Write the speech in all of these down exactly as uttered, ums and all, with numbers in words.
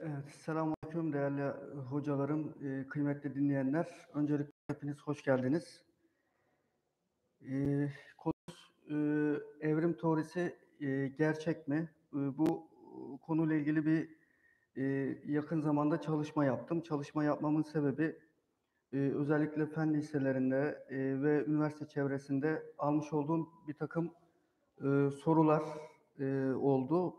Evet, selamünaleyküm değerli e, hocalarım, e, kıymetli dinleyenler. Öncelikle hepiniz hoş geldiniz. E, konumuz e, evrim teorisi e, gerçek mi? E, bu konuyla ilgili bir e, yakın zamanda çalışma yaptım. Çalışma yapmamın sebebi e, özellikle fen liselerinde e, ve üniversite çevresinde almış olduğum bir takım e, sorular e, oldu.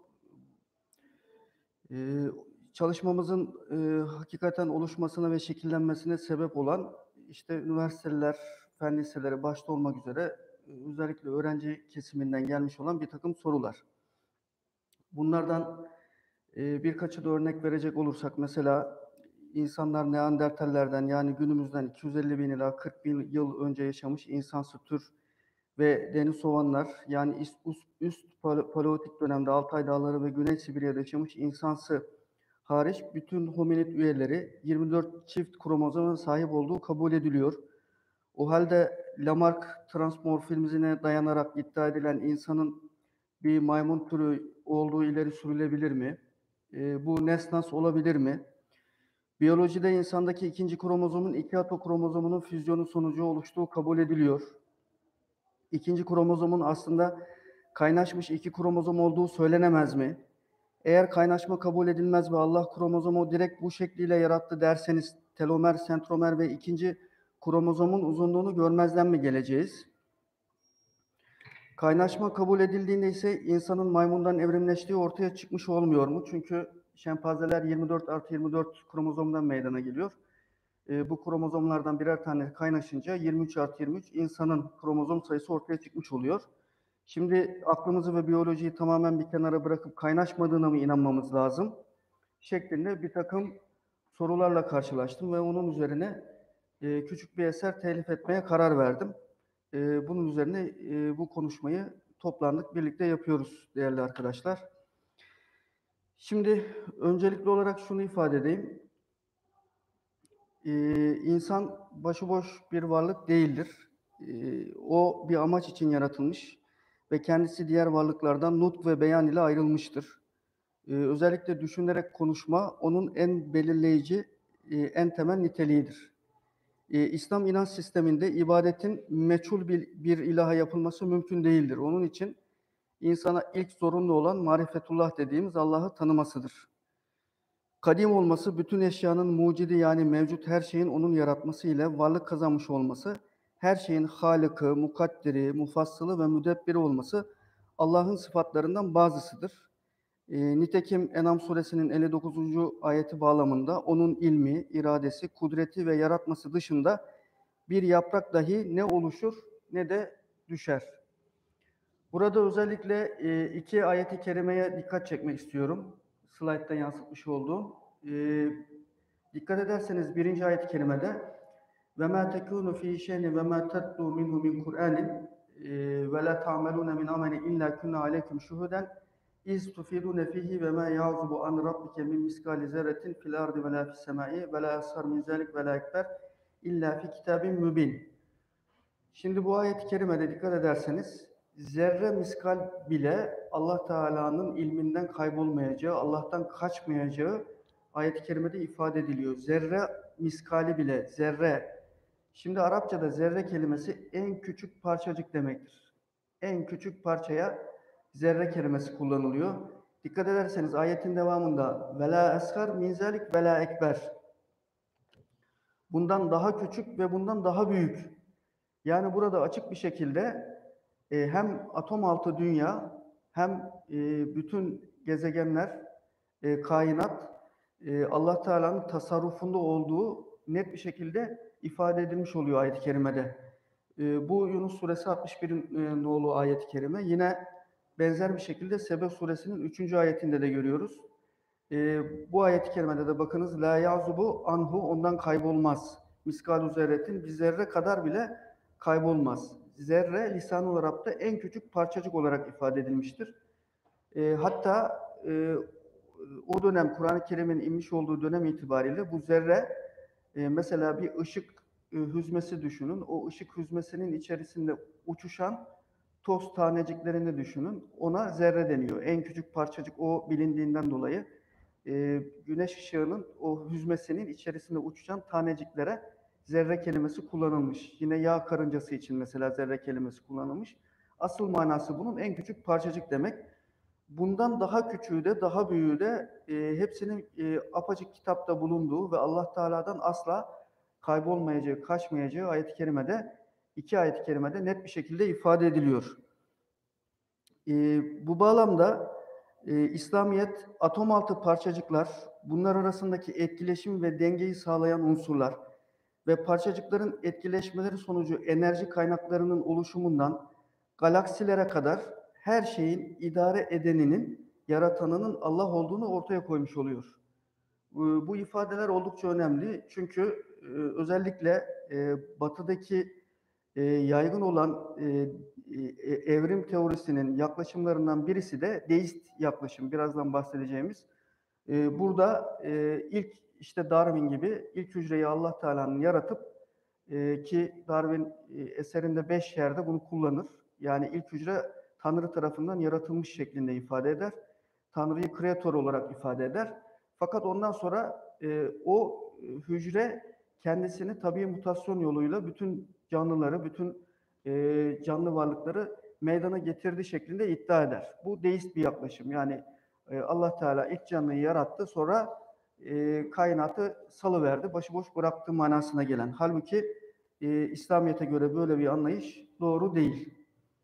Ee, Çalışmamızın e, hakikaten oluşmasına ve şekillenmesine sebep olan işte üniversiteler, fen liseleri başta olmak üzere e, özellikle öğrenci kesiminden gelmiş olan bir takım sorular. Bunlardan e, birkaçı da örnek verecek olursak mesela insanlar Neandertallerden yani günümüzden iki yüz elli bin ila kırk bin yıl önce yaşamış insansı tür ve Denisovanlar yani üst, üst, üst paleolitik dönemde Altay Dağları ve Güney Sibirya'da yaşamış insansı hariç bütün hominid üyeleri yirmi dört çift kromozoma sahip olduğu kabul ediliyor. O halde Lamarck transmorfizmine dayanarak iddia edilen insanın bir maymun türü olduğu ileri sürülebilir mi? E, bu nesnas olabilir mi? Biyolojide insandaki ikinci kromozomun iki atokromozomunun füzyonu sonucu oluştuğu kabul ediliyor. İkinci kromozomun aslında kaynaşmış iki kromozom olduğu söylenemez mi? Eğer kaynaşma kabul edilmez ve Allah kromozomu direkt bu şekliyle yarattı derseniz telomer, sentromer ve ikinci kromozomun uzunluğunu görmezden mi geleceğiz? Kaynaşma kabul edildiğinde ise insanın maymundan evrimleştiği ortaya çıkmış olmuyor mu? Çünkü şempanzeler yirmi dört artı yirmi dört kromozomdan meydana geliyor. E, bu kromozomlardan birer tane kaynaşınca yirmi üç artı yirmi üç insanın kromozom sayısı ortaya çıkmış oluyor. Şimdi aklımızı ve biyolojiyi tamamen bir kenara bırakıp kaynaşmadığına mı inanmamız lazım? Şeklinde bir takım sorularla karşılaştım ve onun üzerine e, küçük bir eser telif etmeye karar verdim. E, bunun üzerine e, bu konuşmayı toplandık, birlikte yapıyoruz değerli arkadaşlar. Şimdi öncelikli olarak şunu ifade edeyim. Ee, insan başıboş bir varlık değildir. Ee, o bir amaç için yaratılmış ve kendisi diğer varlıklardan nutk ve beyan ile ayrılmıştır. Ee, özellikle düşünerek konuşma onun en belirleyici, e, en temel niteliğidir. Ee, İslam inanç sisteminde ibadetin meçhul bir, bir ilaha yapılması mümkün değildir. Onun için insana ilk zorunlu olan marifetullah dediğimiz Allah'ı tanımasıdır. Kadim olması, bütün eşyanın mucidi yani mevcut her şeyin onun yaratması ile varlık kazanmış olması, her şeyin halıkı, mukaddiri, mufassılı ve müdebbiri olması Allah'ın sıfatlarından bazısıdır. E, nitekim En'am suresinin elli dokuzuncu ayeti bağlamında onun ilmi, iradesi, kudreti ve yaratması dışında bir yaprak dahi ne oluşur ne de düşer. Burada özellikle e, iki ayeti kerimeye dikkat çekmek istiyorum. Slaytta yansıtmış olduğum. E, dikkat ederseniz birinci ayet-i kerimede وَمَا تَكُونُ ف۪ي شَيْنِ وَمَا تَتْلُوا مِنْهُ مِنْ قُرْآنٍ وَلَا تَعْمَلُونَ مِنْ عَمَلٍ اِلَّا كُنَّ عَلَيْكُمْ شُهُودًا اِذْ تُفِيدُونَ ف۪يهِ وَمَا يَعْزُبُ عَنْ رَبِّكَ مِنْ مِسْقَالِ ذَرَّةٍ فِي الْأَرْضِ وَلَا فِي السَّمَاءِ وَلَا أَصْغَرَ مِنْ ذَلِكَ وَلَا أَكْبَرَ اِلَّا فِي كِتَابٍ مُبِينٍ. Şimdi bu ayet-i kerimede dikkat ederseniz zerre miskal bile Allah Teala'nın ilminden kaybolmayacağı, Allah'tan kaçmayacağı ayet-i kerimede ifade ediliyor. Zerre miskali bile, zerre. Şimdi Arapçada zerre kelimesi en küçük parçacık demektir. En küçük parçaya zerre kelimesi kullanılıyor. Dikkat ederseniz ayetin devamında vela eshar min zalik vela ekber. Bundan daha küçük ve bundan daha büyük. Yani burada açık bir şekilde e, hem atom altı dünya hem e, bütün gezegenler, e, kainat e, Allah Teala'nın tasarrufunda olduğu net bir şekilde ifade edilmiş oluyor ayet-i kerimede. E, bu Yunus suresi altmış bir e, nolu ayet-i kerime. Yine benzer bir şekilde Sebe suresinin üçüncü ayetinde de görüyoruz. E, bu ayet-i kerimede de bakınız la yazubu anhu ondan kaybolmaz. Miskal-u zerretin bir zerre kadar bile kaybolmaz. Zerre lisan-ı Arap'ta en küçük parçacık olarak ifade edilmiştir. E, hatta e, o dönem Kur'an-ı Kerim'in inmiş olduğu dönem itibariyle bu zerre e, mesela bir ışık e, hüzmesi düşünün. O ışık hüzmesinin içerisinde uçuşan toz taneciklerini düşünün. Ona zerre deniyor. En küçük parçacık o bilindiğinden dolayı. e, güneş ışığının o hüzmesinin içerisinde uçuşan taneciklere zerre kelimesi kullanılmış. Yine yağ karıncası için mesela zerre kelimesi kullanılmış. Asıl manası bunun en küçük parçacık demek. Bundan daha küçüğü de daha büyüğü de e, hepsinin e, apacık kitapta bulunduğu ve Allah Teala'dan asla kaybolmayacağı, kaçmayacağı ayet-i kerimede, iki ayet-i kerimede net bir şekilde ifade ediliyor. E, bu bağlamda e, İslamiyet, atom altı parçacıklar, bunlar arasındaki etkileşim ve dengeyi sağlayan unsurlar ve parçacıkların etkileşmeleri sonucu enerji kaynaklarının oluşumundan galaksilere kadar her şeyin idare edeninin, yaratanının Allah olduğunu ortaya koymuş oluyor. Bu ifadeler oldukça önemli çünkü özellikle batıdaki yaygın olan evrim teorisinin yaklaşımlarından birisi de deist yaklaşım, birazdan bahsedeceğimiz. Burada ilk işte Darwin gibi ilk hücreyi Allah Teala'nın yaratıp ki Darwin eserinde beş yerde bunu kullanır. Yani ilk hücre Tanrı tarafından yaratılmış şeklinde ifade eder. Tanrı'yı kreatör olarak ifade eder. Fakat ondan sonra e, o hücre kendisini tabii mutasyon yoluyla bütün canlıları, bütün e, canlı varlıkları meydana getirdiği şeklinde iddia eder. Bu deist bir yaklaşım. Yani e, Allah Teala ilk canlıyı yarattı, sonra e, kainatı salıverdi, başıboş bıraktığı manasına gelen. Halbuki e, İslamiyet'e göre böyle bir anlayış doğru değil.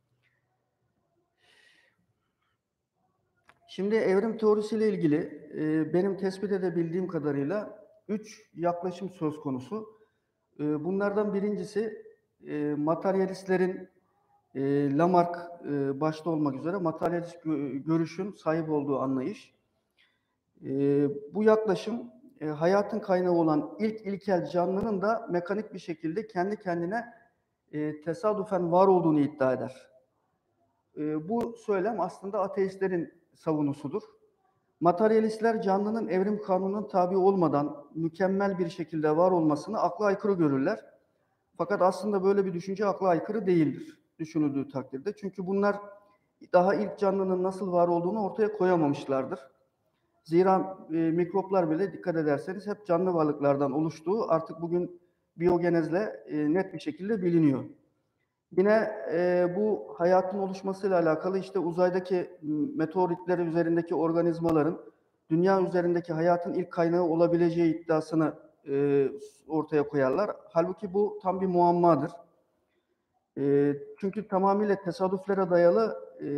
Şimdi evrim teorisiyle ilgili e, benim tespit edebildiğim kadarıyla üç yaklaşım söz konusu. E, bunlardan birincisi e, materyalistlerin e, Lamarck e, başta olmak üzere materyalist görüşün sahip olduğu anlayış. E, bu yaklaşım e, hayatın kaynağı olan ilk ilkel canlının da mekanik bir şekilde kendi kendine e, tesadüfen var olduğunu iddia eder. E, bu söylem aslında ateistlerin savunusudur. Materyalistler canlının evrim kanununun tabi olmadan mükemmel bir şekilde var olmasını akla aykırı görürler. Fakat aslında böyle bir düşünce akla aykırı değildir düşünüldüğü takdirde. Çünkü bunlar daha ilk canlının nasıl var olduğunu ortaya koyamamışlardır. Zira e, mikroplar bile dikkat ederseniz hep canlı varlıklardan oluştuğu artık bugün biyogenezle e, net bir şekilde biliniyor. Yine e, bu hayatın oluşmasıyla alakalı işte uzaydaki meteoritler üzerindeki organizmaların dünya üzerindeki hayatın ilk kaynağı olabileceği iddiasını e, ortaya koyarlar. Halbuki bu tam bir muammadır. E, çünkü tamamıyla tesadüflere dayalı e,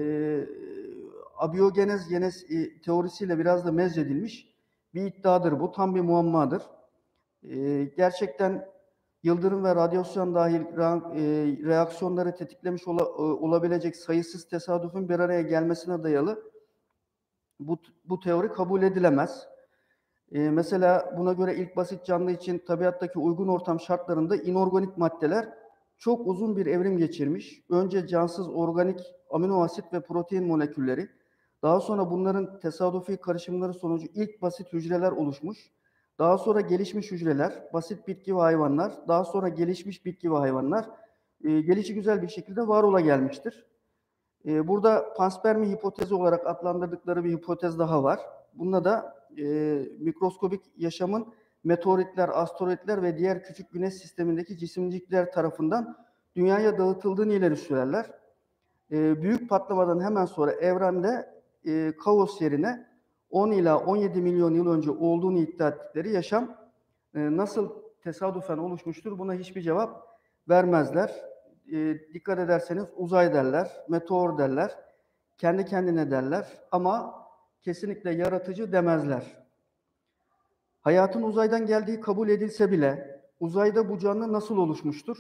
abiyogenez genez e, teorisiyle biraz da mezcedilmiş bir iddiadır bu. Tam bir muammadır. E, gerçekten yıldırım ve radyasyon dahil reaksiyonları tetiklemiş olabilecek sayısız tesadüfün bir araya gelmesine dayalı bu, bu teori kabul edilemez. Ee, mesela buna göre ilk basit canlı için tabiattaki uygun ortam şartlarında inorganik maddeler çok uzun bir evrim geçirmiş. Önce cansız organik amino asit ve protein molekülleri, daha sonra bunların tesadüfi karışımları sonucu ilk basit hücreler oluşmuş. Daha sonra gelişmiş hücreler, basit bitki ve hayvanlar, daha sonra gelişmiş bitki ve hayvanlar e, gelişigüzel bir şekilde var ola gelmiştir. E, burada panspermi hipotezi olarak adlandırdıkları bir hipotez daha var. Bunda da e, mikroskobik yaşamın meteoritler, asteroitler ve diğer küçük güneş sistemindeki cisimcikler tarafından dünyaya dağıtıldığını ileri sürerler. E, büyük patlamadan hemen sonra evrende e, kaos yerine on ila on yedi milyon yıl önce olduğunu iddia ettikleri yaşam e, nasıl tesadüfen oluşmuştur? Buna hiçbir cevap vermezler. E, dikkat ederseniz uzay derler, meteor derler, kendi kendine derler ama kesinlikle yaratıcı demezler. Hayatın uzaydan geldiği kabul edilse bile uzayda bu canlı nasıl oluşmuştur?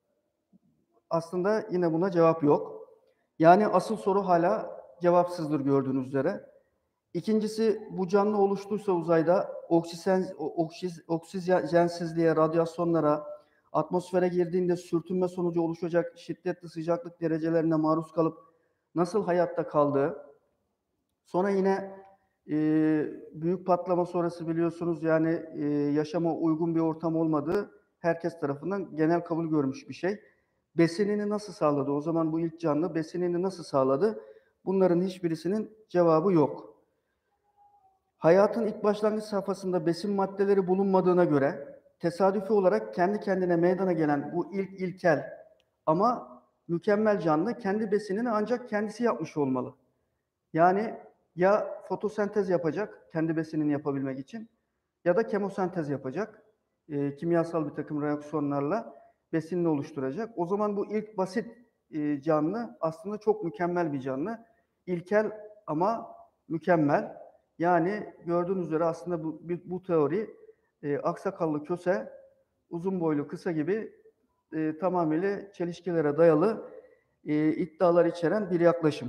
Aslında yine buna cevap yok. Yani asıl soru hala cevapsızdır gördüğünüz üzere. İkincisi, bu canlı oluştuysa uzayda oksijen, oksiz, oksijensizliğe, radyasyonlara, atmosfere girdiğinde sürtünme sonucu oluşacak şiddetli sıcaklık derecelerine maruz kalıp nasıl hayatta kaldığı, sonra yine e, büyük patlama sonrası biliyorsunuz yani e, yaşama uygun bir ortam olmadığı herkes tarafından genel kabul görmüş bir şey. Besinini nasıl sağladı? O zaman bu ilk canlı besinini nasıl sağladı? Bunların hiçbirisinin cevabı yok. Hayatın ilk başlangıç safhasında besin maddeleri bulunmadığına göre tesadüfi olarak kendi kendine meydana gelen bu ilk ilkel ama mükemmel canlı kendi besinini ancak kendisi yapmış olmalı. Yani ya fotosentez yapacak kendi besinini yapabilmek için ya da kemosentez yapacak. E, kimyasal bir takım reaksiyonlarla besinini oluşturacak. O zaman bu ilk basit e, canlı aslında çok mükemmel bir canlı. İlkel ama mükemmel. Yani gördüğünüz üzere aslında bu, bu teori e, aksakallı köse, uzun boylu kısa gibi e, tamamıyla çelişkilere dayalı e, iddialar içeren bir yaklaşım.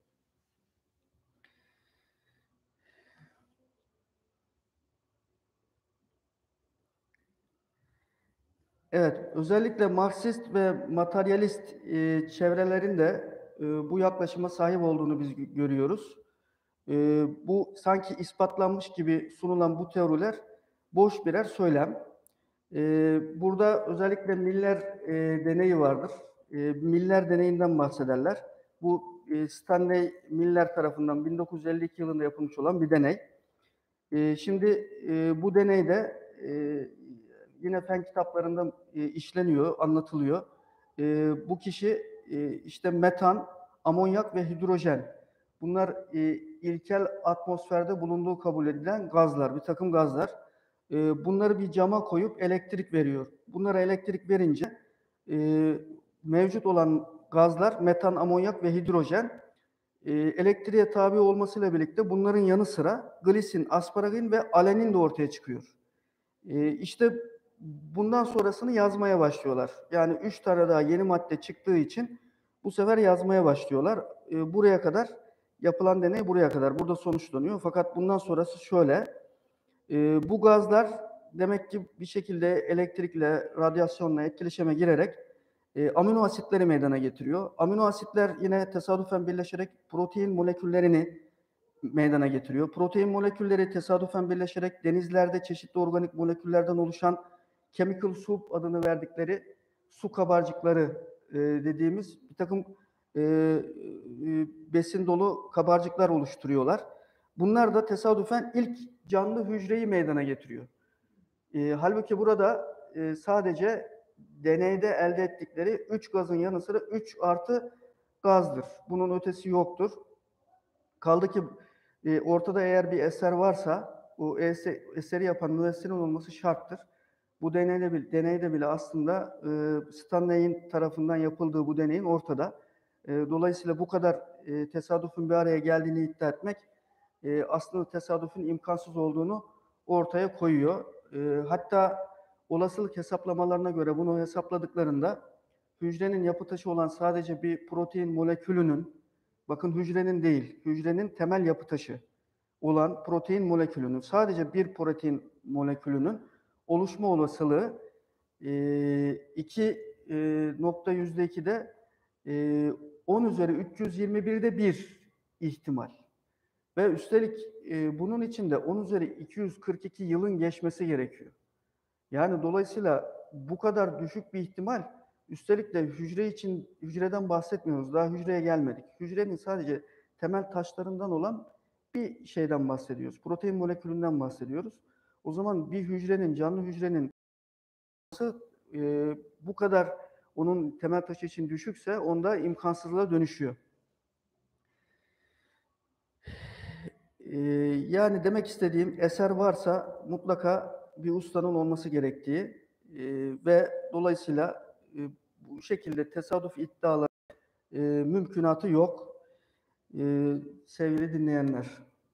Evet, özellikle Marksist ve materyalist e, çevrelerin de e, bu yaklaşıma sahip olduğunu biz görüyoruz. E, bu sanki ispatlanmış gibi sunulan bu teoriler boş birer söylem. E, burada özellikle Miller e, deneyi vardır. E, Miller deneyinden bahsederler. Bu e, Stanley Miller tarafından bin dokuz yüz elli iki yılında yapılmış olan bir deney. E, şimdi e, bu deneyde e, yine fen kitaplarında e, işleniyor, anlatılıyor. E, bu kişi e, işte metan, amonyak ve hidrojen. Bunlar e, ilkel atmosferde bulunduğu kabul edilen gazlar, bir takım gazlar. E, bunları bir cama koyup elektrik veriyor. Bunlara elektrik verince e, mevcut olan gazlar metan, amonyak ve hidrojen e, elektriğe tabi olmasıyla birlikte bunların yanı sıra glisin, asparagin ve alenin de ortaya çıkıyor. E, işte bundan sonrasını yazmaya başlıyorlar. Yani üç tane daha yeni madde çıktığı için bu sefer yazmaya başlıyorlar. E, buraya kadar yapılan deney buraya kadar. Burada sonuçlanıyor. Fakat bundan sonrası şöyle. E, bu gazlar demek ki bir şekilde elektrikle, radyasyonla etkileşime girerek e, amino asitleri meydana getiriyor. Amino asitler yine tesadüfen birleşerek protein moleküllerini meydana getiriyor. Protein molekülleri tesadüfen birleşerek denizlerde çeşitli organik moleküllerden oluşan chemical soup adını verdikleri su kabarcıkları e, dediğimiz bir takım e, e, besin dolu kabarcıklar oluşturuyorlar. Bunlar da tesadüfen ilk canlı hücreyi meydana getiriyor. E, halbuki burada e, sadece deneyde elde ettikleri üç gazın yanı sıra üç artı gazdır. Bunun ötesi yoktur. Kaldı ki e, ortada eğer bir eser varsa o eseri yapan müessinin olması şarttır. Bu deneyde bile, deneyde bile aslında e, Stanley'in tarafından yapıldığı bu deneyin ortada. E, dolayısıyla bu kadar e, tesadüfün bir araya geldiğini iddia etmek e, aslında tesadüfün imkansız olduğunu ortaya koyuyor. E, hatta olasılık hesaplamalarına göre bunu hesapladıklarında hücrenin yapı taşı olan sadece bir protein molekülünün, bakın hücrenin değil, hücrenin temel yapı taşı olan protein molekülünün, sadece bir protein molekülünün oluşma olasılığı iki nokta yüzde ikide on üzeri üç yüz yirmi birde bir ihtimal. Ve üstelik e, bunun için de on üzeri iki yüz kırk iki yılın geçmesi gerekiyor. Yani dolayısıyla bu kadar düşük bir ihtimal, üstelik de hücre için, hücreden bahsetmiyoruz. Daha hücreye gelmedik. Hücrenin sadece temel taşlarından olan bir şeyden bahsediyoruz. Protein molekülünden bahsediyoruz. O zaman bir hücrenin, canlı hücrenin e, bu kadar onun temel taşı için düşükse onda imkansızlığa dönüşüyor. Ee, yani demek istediğim eser varsa mutlaka bir ustanın olması gerektiği e, ve dolayısıyla e, bu şekilde tesadüf iddiaları e, mümkünatı yok e, sevgili dinleyenler.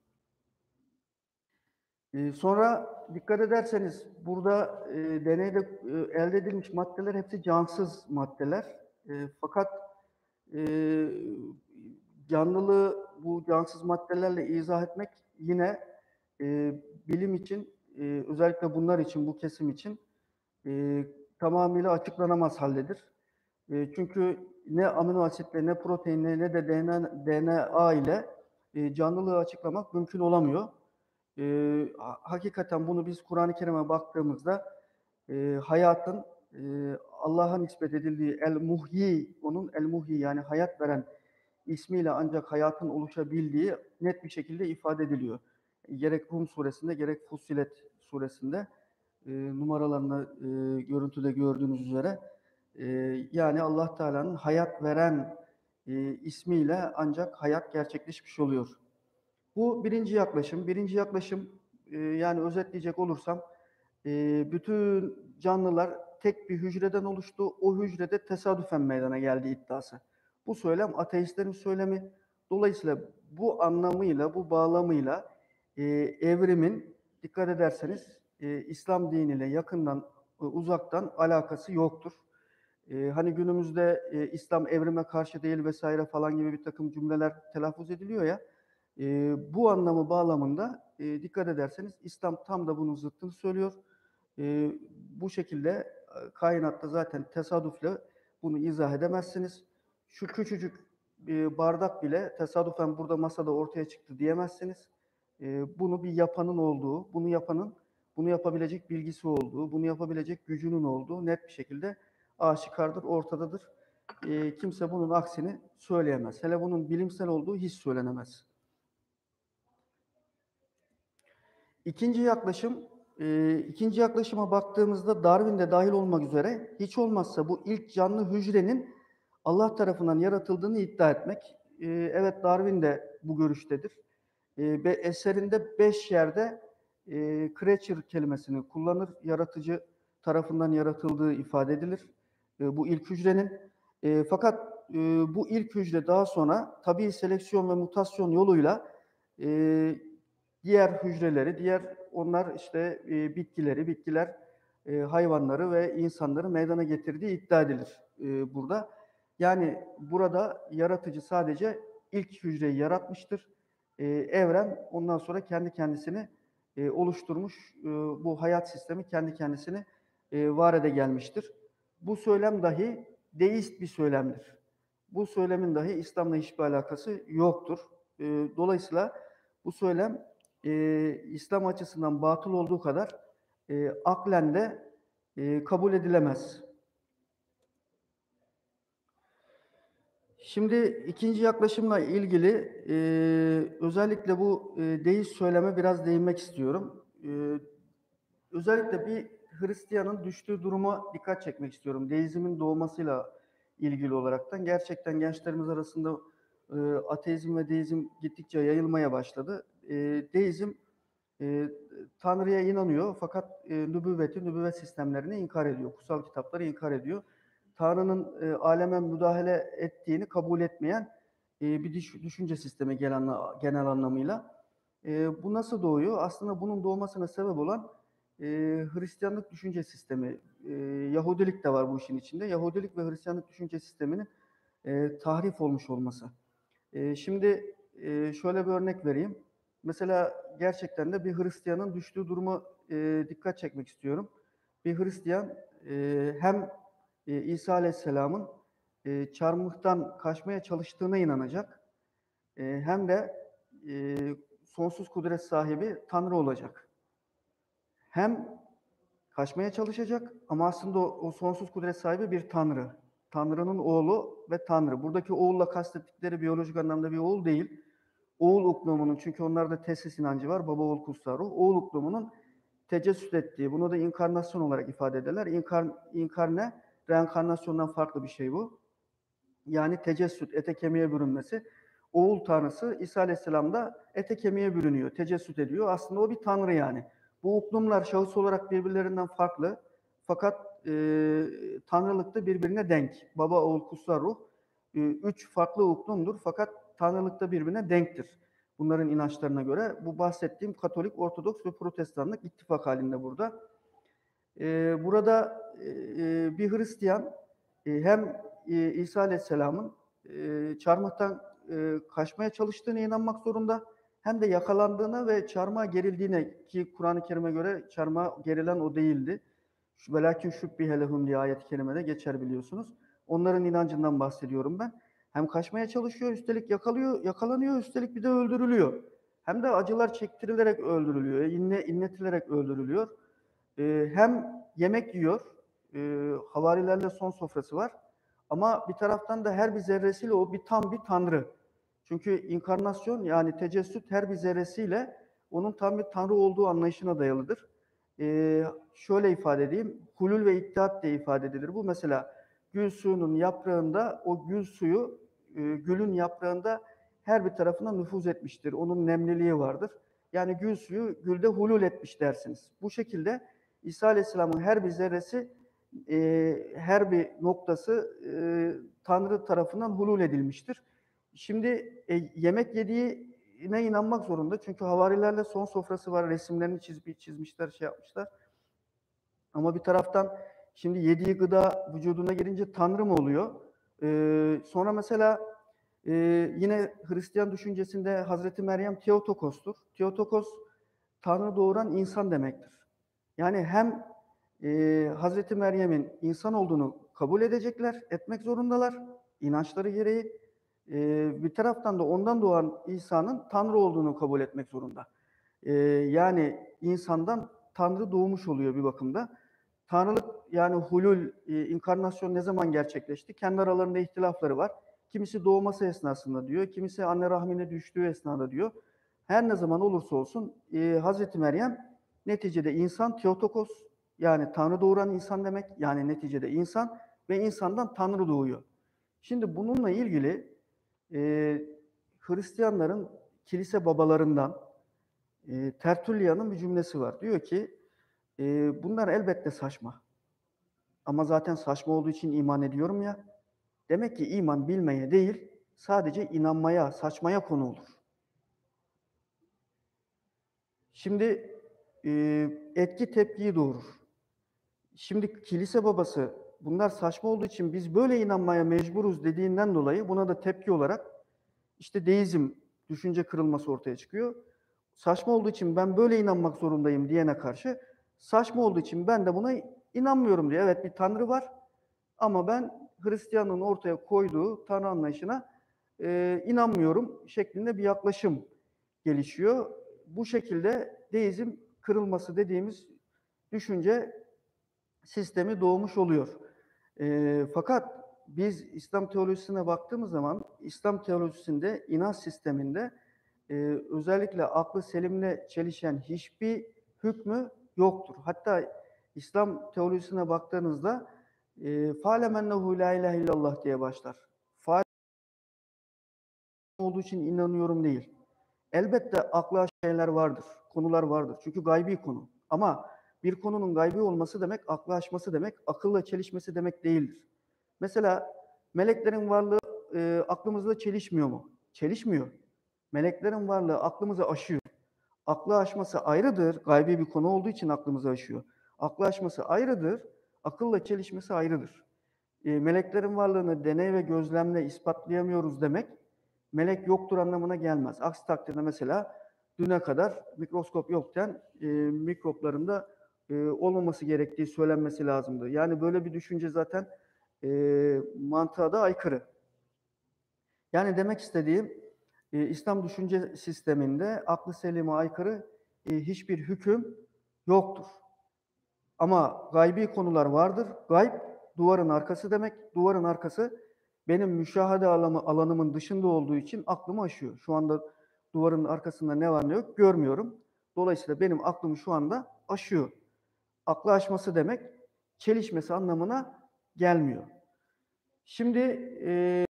E, sonra dikkat ederseniz burada e, deneyde e, elde edilmiş maddeler hepsi cansız maddeler. E, fakat e, canlılığı bu cansız maddelerle izah etmek yine e, bilim için, e, özellikle bunlar için, bu kesim için e, tamamıyla açıklanamaz haldedir. E, çünkü ne amino asitle, ne proteinle, ne de D N A ile e, canlılığı açıklamak mümkün olamıyor. E, hakikaten bunu biz Kur'an-ı Kerim'e baktığımızda e, hayatın e, Allah'a nispet edildiği el-muhyi, onun el-muhyi yani hayat veren ismiyle ancak hayatın oluşabildiği net bir şekilde ifade ediliyor. gerek Rum suresinde gerek Fussilet suresinde e, numaralarını e, görüntüde gördüğünüz üzere e, yani Allah Teala'nın hayat veren e, ismiyle ancak hayat gerçekleşmiş oluyor. Bu birinci yaklaşım. Birinci yaklaşım e, yani özetleyecek olursam e, bütün canlılar tek bir hücreden oluştu. O hücrede tesadüfen meydana geldi iddiası. Bu söylem ateistlerin söylemi. Dolayısıyla bu anlamıyla, bu bağlamıyla e, evrimin dikkat ederseniz e, İslam diniyle yakından, e, uzaktan alakası yoktur. E, hani günümüzde e, İslam evrime karşı değil vesaire falan gibi bir takım cümleler telaffuz ediliyor ya. E, bu anlamı bağlamında e, dikkat ederseniz İslam tam da bunun zıttını söylüyor. E, bu şekilde e, kainatta zaten tesadüfle bunu izah edemezsiniz. Şu küçücük e, bardak bile tesadüfen burada masada ortaya çıktı diyemezsiniz. E, bunu bir yapanın olduğu, bunu yapanın bunu yapabilecek bilgisi olduğu, bunu yapabilecek gücünün olduğu net bir şekilde aşikardır, ortadadır. E, kimse bunun aksini söyleyemez. Hele bunun bilimsel olduğu hiç söylenemez. İkinci yaklaşım, e, ikinci yaklaşıma baktığımızda Darwin de dahil olmak üzere hiç olmazsa bu ilk canlı hücrenin Allah tarafından yaratıldığını iddia etmek. E, evet Darwin de bu görüştedir. E, ve eserinde beş yerde e, creature kelimesini kullanır. Yaratıcı tarafından yaratıldığı ifade edilir. E, bu ilk hücrenin. E, fakat e, bu ilk hücre daha sonra tabii seleksiyon ve mutasyon yoluyla e, diğer hücreleri, diğer onlar işte e, bitkileri, bitkiler e, hayvanları ve insanları meydana getirdiği iddia edilir e, burada. Yani burada yaratıcı sadece ilk hücreyi yaratmıştır. E, evren ondan sonra kendi kendisini e, oluşturmuş, e, bu hayat sistemi kendi kendisini e, var ede gelmiştir. Bu söylem dahi deist bir söylemdir. Bu söylemin dahi İslam'la hiçbir alakası yoktur. E, dolayısıyla bu söylem e, İslam açısından batıl olduğu kadar e, aklen de e, kabul edilemez. Şimdi ikinci yaklaşımla ilgili e, özellikle bu e, deist söyleme biraz değinmek istiyorum. E, özellikle bir Hristiyanın düştüğü duruma dikkat çekmek istiyorum. Deizmin doğmasıyla ilgili olaraktan. Gerçekten gençlerimiz arasında e, ateizm ve deizm gittikçe yayılmaya başladı. E, deizm e, Tanrı'ya inanıyor fakat e, nübüvveti, nübüvvet sistemlerini inkar ediyor. Kutsal kitapları inkar ediyor. Tanrı'nın e, aleme müdahale ettiğini kabul etmeyen e, bir düş, düşünce sistemi genel, genel anlamıyla. E, bu nasıl doğuyor? Aslında bunun doğmasına sebep olan e, Hristiyanlık düşünce sistemi. E, Yahudilik de var bu işin içinde. Yahudilik ve Hristiyanlık düşünce sisteminin e, tahrif olmuş olması. E, şimdi e, şöyle bir örnek vereyim. Mesela gerçekten de bir Hristiyanın düştüğü duruma e, dikkat çekmek istiyorum. Bir Hristiyan e, hem e, İsa Aleyhisselam'ın e, çarmıhtan kaçmaya çalıştığına inanacak, e, hem de e, sonsuz kudret sahibi Tanrı olacak. Hem kaçmaya çalışacak ama aslında o, o sonsuz kudret sahibi bir Tanrı. Tanrı'nın oğlu ve Tanrı. Buradaki oğulla kastettikleri biyolojik anlamda bir oğul değil. Oğul uklumunun, çünkü onlarda tesis inancı var, baba oğul kutsal ruh. Oğul uklumunun tecessüt ettiği, bunu da inkarnasyon olarak ifade ederler. İnkar, inkarne, reenkarnasyondan farklı bir şey bu. Yani tecessüt, ete kemiğe bürünmesi. Oğul tanrısı İsa Aleyhisselam da ete kemiğe bürünüyor, tecessüt ediyor. Aslında o bir tanrı yani. Bu uklumlar şahıs olarak birbirlerinden farklı. Fakat e, tanrılıkta birbirine denk. Baba, oğul, kutsal ruh. E, üç farklı uklumdur fakat tanrılıkta birbirine denktir. Bunların inançlarına göre bu bahsettiğim Katolik, Ortodoks ve Protestanlık ittifak halinde burada. E, burada e, bir Hristiyan e, hem e, İsa Aleyhisselam'ın e, çarmıhtan e, kaçmaya çalıştığına inanmak zorunda, hem de yakalandığına ve çarmıha gerildiğine, ki Kur'an-ı Kerim'e göre çarmıha gerilen o değildi. Velakin şübbihe lehum diye ayet-i kerimede geçer biliyorsunuz. Onların inancından bahsediyorum ben. Hem kaçmaya çalışıyor, üstelik yakalıyor, yakalanıyor, üstelik bir de öldürülüyor. Hem de acılar çektirilerek öldürülüyor, inle, inletilerek öldürülüyor. Ee, hem yemek yiyor, e, havarilerle son sofrası var. Ama bir taraftan da her bir zerresiyle o bir tam bir tanrı. Çünkü inkarnasyon yani tecessüt her bir zerresiyle onun tam bir tanrı olduğu anlayışına dayalıdır. Ee, şöyle ifade edeyim, hulul ve ittihat diye ifade edilir. Bu mesela gül suyunun yaprağında, o gül suyu e, gülün yaprağında her bir tarafına nüfuz etmiştir. Onun nemliliği vardır. Yani gül suyu gülde hulul etmiş dersiniz. Bu şekilde İsa Aleyhisselam'ın her bir zerresi, e, her bir noktası e, Tanrı tarafından hulul edilmiştir. Şimdi e, yemek yediğine inanmak zorunda. Çünkü havarilerle son sofrası var. Resimlerini çizmiş, çizmişler, şey yapmışlar. Ama bir taraftan şimdi yediği gıda vücuduna girince Tanrı mı oluyor? Ee, sonra mesela e, yine Hristiyan düşüncesinde Hazreti Meryem Theotokos'tur. Theotokos, Tanrı doğuran insan demektir. Yani hem e, Hazreti Meryem'in insan olduğunu kabul edecekler, etmek zorundalar, inançları gereği. E, bir taraftan da ondan doğan İsa'nın Tanrı olduğunu kabul etmek zorunda. E, yani insandan Tanrı doğmuş oluyor bir bakımda. Tanrılık yani hulul, e, inkarnasyon ne zaman gerçekleşti? Kendi aralarında ihtilafları var. Kimisi doğması esnasında diyor, kimisi anne rahmine düştüğü esnada diyor. Her ne zaman olursa olsun e, Hazreti Meryem neticede insan, Theotokos, yani Tanrı doğuran insan demek, yani neticede insan ve insandan Tanrı doğuyor. Şimdi bununla ilgili e, Hristiyanların kilise babalarından e, Tertullian'ın bir cümlesi var. Diyor ki, e, bunlar elbette saçma. Ama zaten saçma olduğu için iman ediyorum ya. Demek ki iman bilmeye değil, sadece inanmaya, saçmaya konu olur. Şimdi e, etki tepkiyi doğurur. Şimdi kilise babası bunlar saçma olduğu için biz böyle inanmaya mecburuz dediğinden dolayı buna da tepki olarak işte deizm, düşünce kırılması ortaya çıkıyor. Saçma olduğu için ben böyle inanmak zorundayım diyene karşı saçma olduğu için ben de buna inanmıyorum diyor. Evet, bir tanrı var ama ben Hristiyanlığın ortaya koyduğu tanrı anlayışına e, inanmıyorum şeklinde bir yaklaşım gelişiyor. Bu şekilde deizm kırılması dediğimiz düşünce sistemi doğmuş oluyor. E, fakat biz İslam teolojisine baktığımız zaman İslam teolojisinde, inanç sisteminde e, özellikle aklı selimle çelişen hiçbir hükmü yoktur. Hatta İslam teolojisine baktığınızda e, "Fâlemennehu la ilahe illallah" diye başlar. Faal olduğu için inanıyorum değil. Elbette akla şeyler vardır, konular vardır. Çünkü gaybi konu. Ama bir konunun gaybi olması demek, aklı aşması demek, akılla çelişmesi demek değildir. Mesela meleklerin varlığı e, aklımızla çelişmiyor mu? Çelişmiyor. Meleklerin varlığı aklımızı aşıyor. Aklı aşması ayrıdır. Gaybi bir konu olduğu için aklımızı aşıyor. Aklı aşması ayrıdır. Akılla çelişmesi ayrıdır. E, meleklerin varlığını deney ve gözlemle ispatlayamıyoruz demek, melek yoktur anlamına gelmez. Aksi takdirde mesela düne kadar mikroskop yokken e, mikropların da e, olmaması gerektiği söylenmesi lazımdı. Yani böyle bir düşünce zaten e, mantığa da aykırı. Yani demek istediğim, e, İslam düşünce sisteminde aklı selime aykırı e, hiçbir hüküm yoktur. Ama gaybi konular vardır. Gayb, duvarın arkası demek. Duvarın arkası benim müşahede alanımın dışında olduğu için aklımı aşıyor. Şu anda duvarın arkasında ne var ne yok görmüyorum. Dolayısıyla benim aklım şu anda aşıyor. Aklı aşması demek, çelişmesi anlamına gelmiyor. Şimdi e,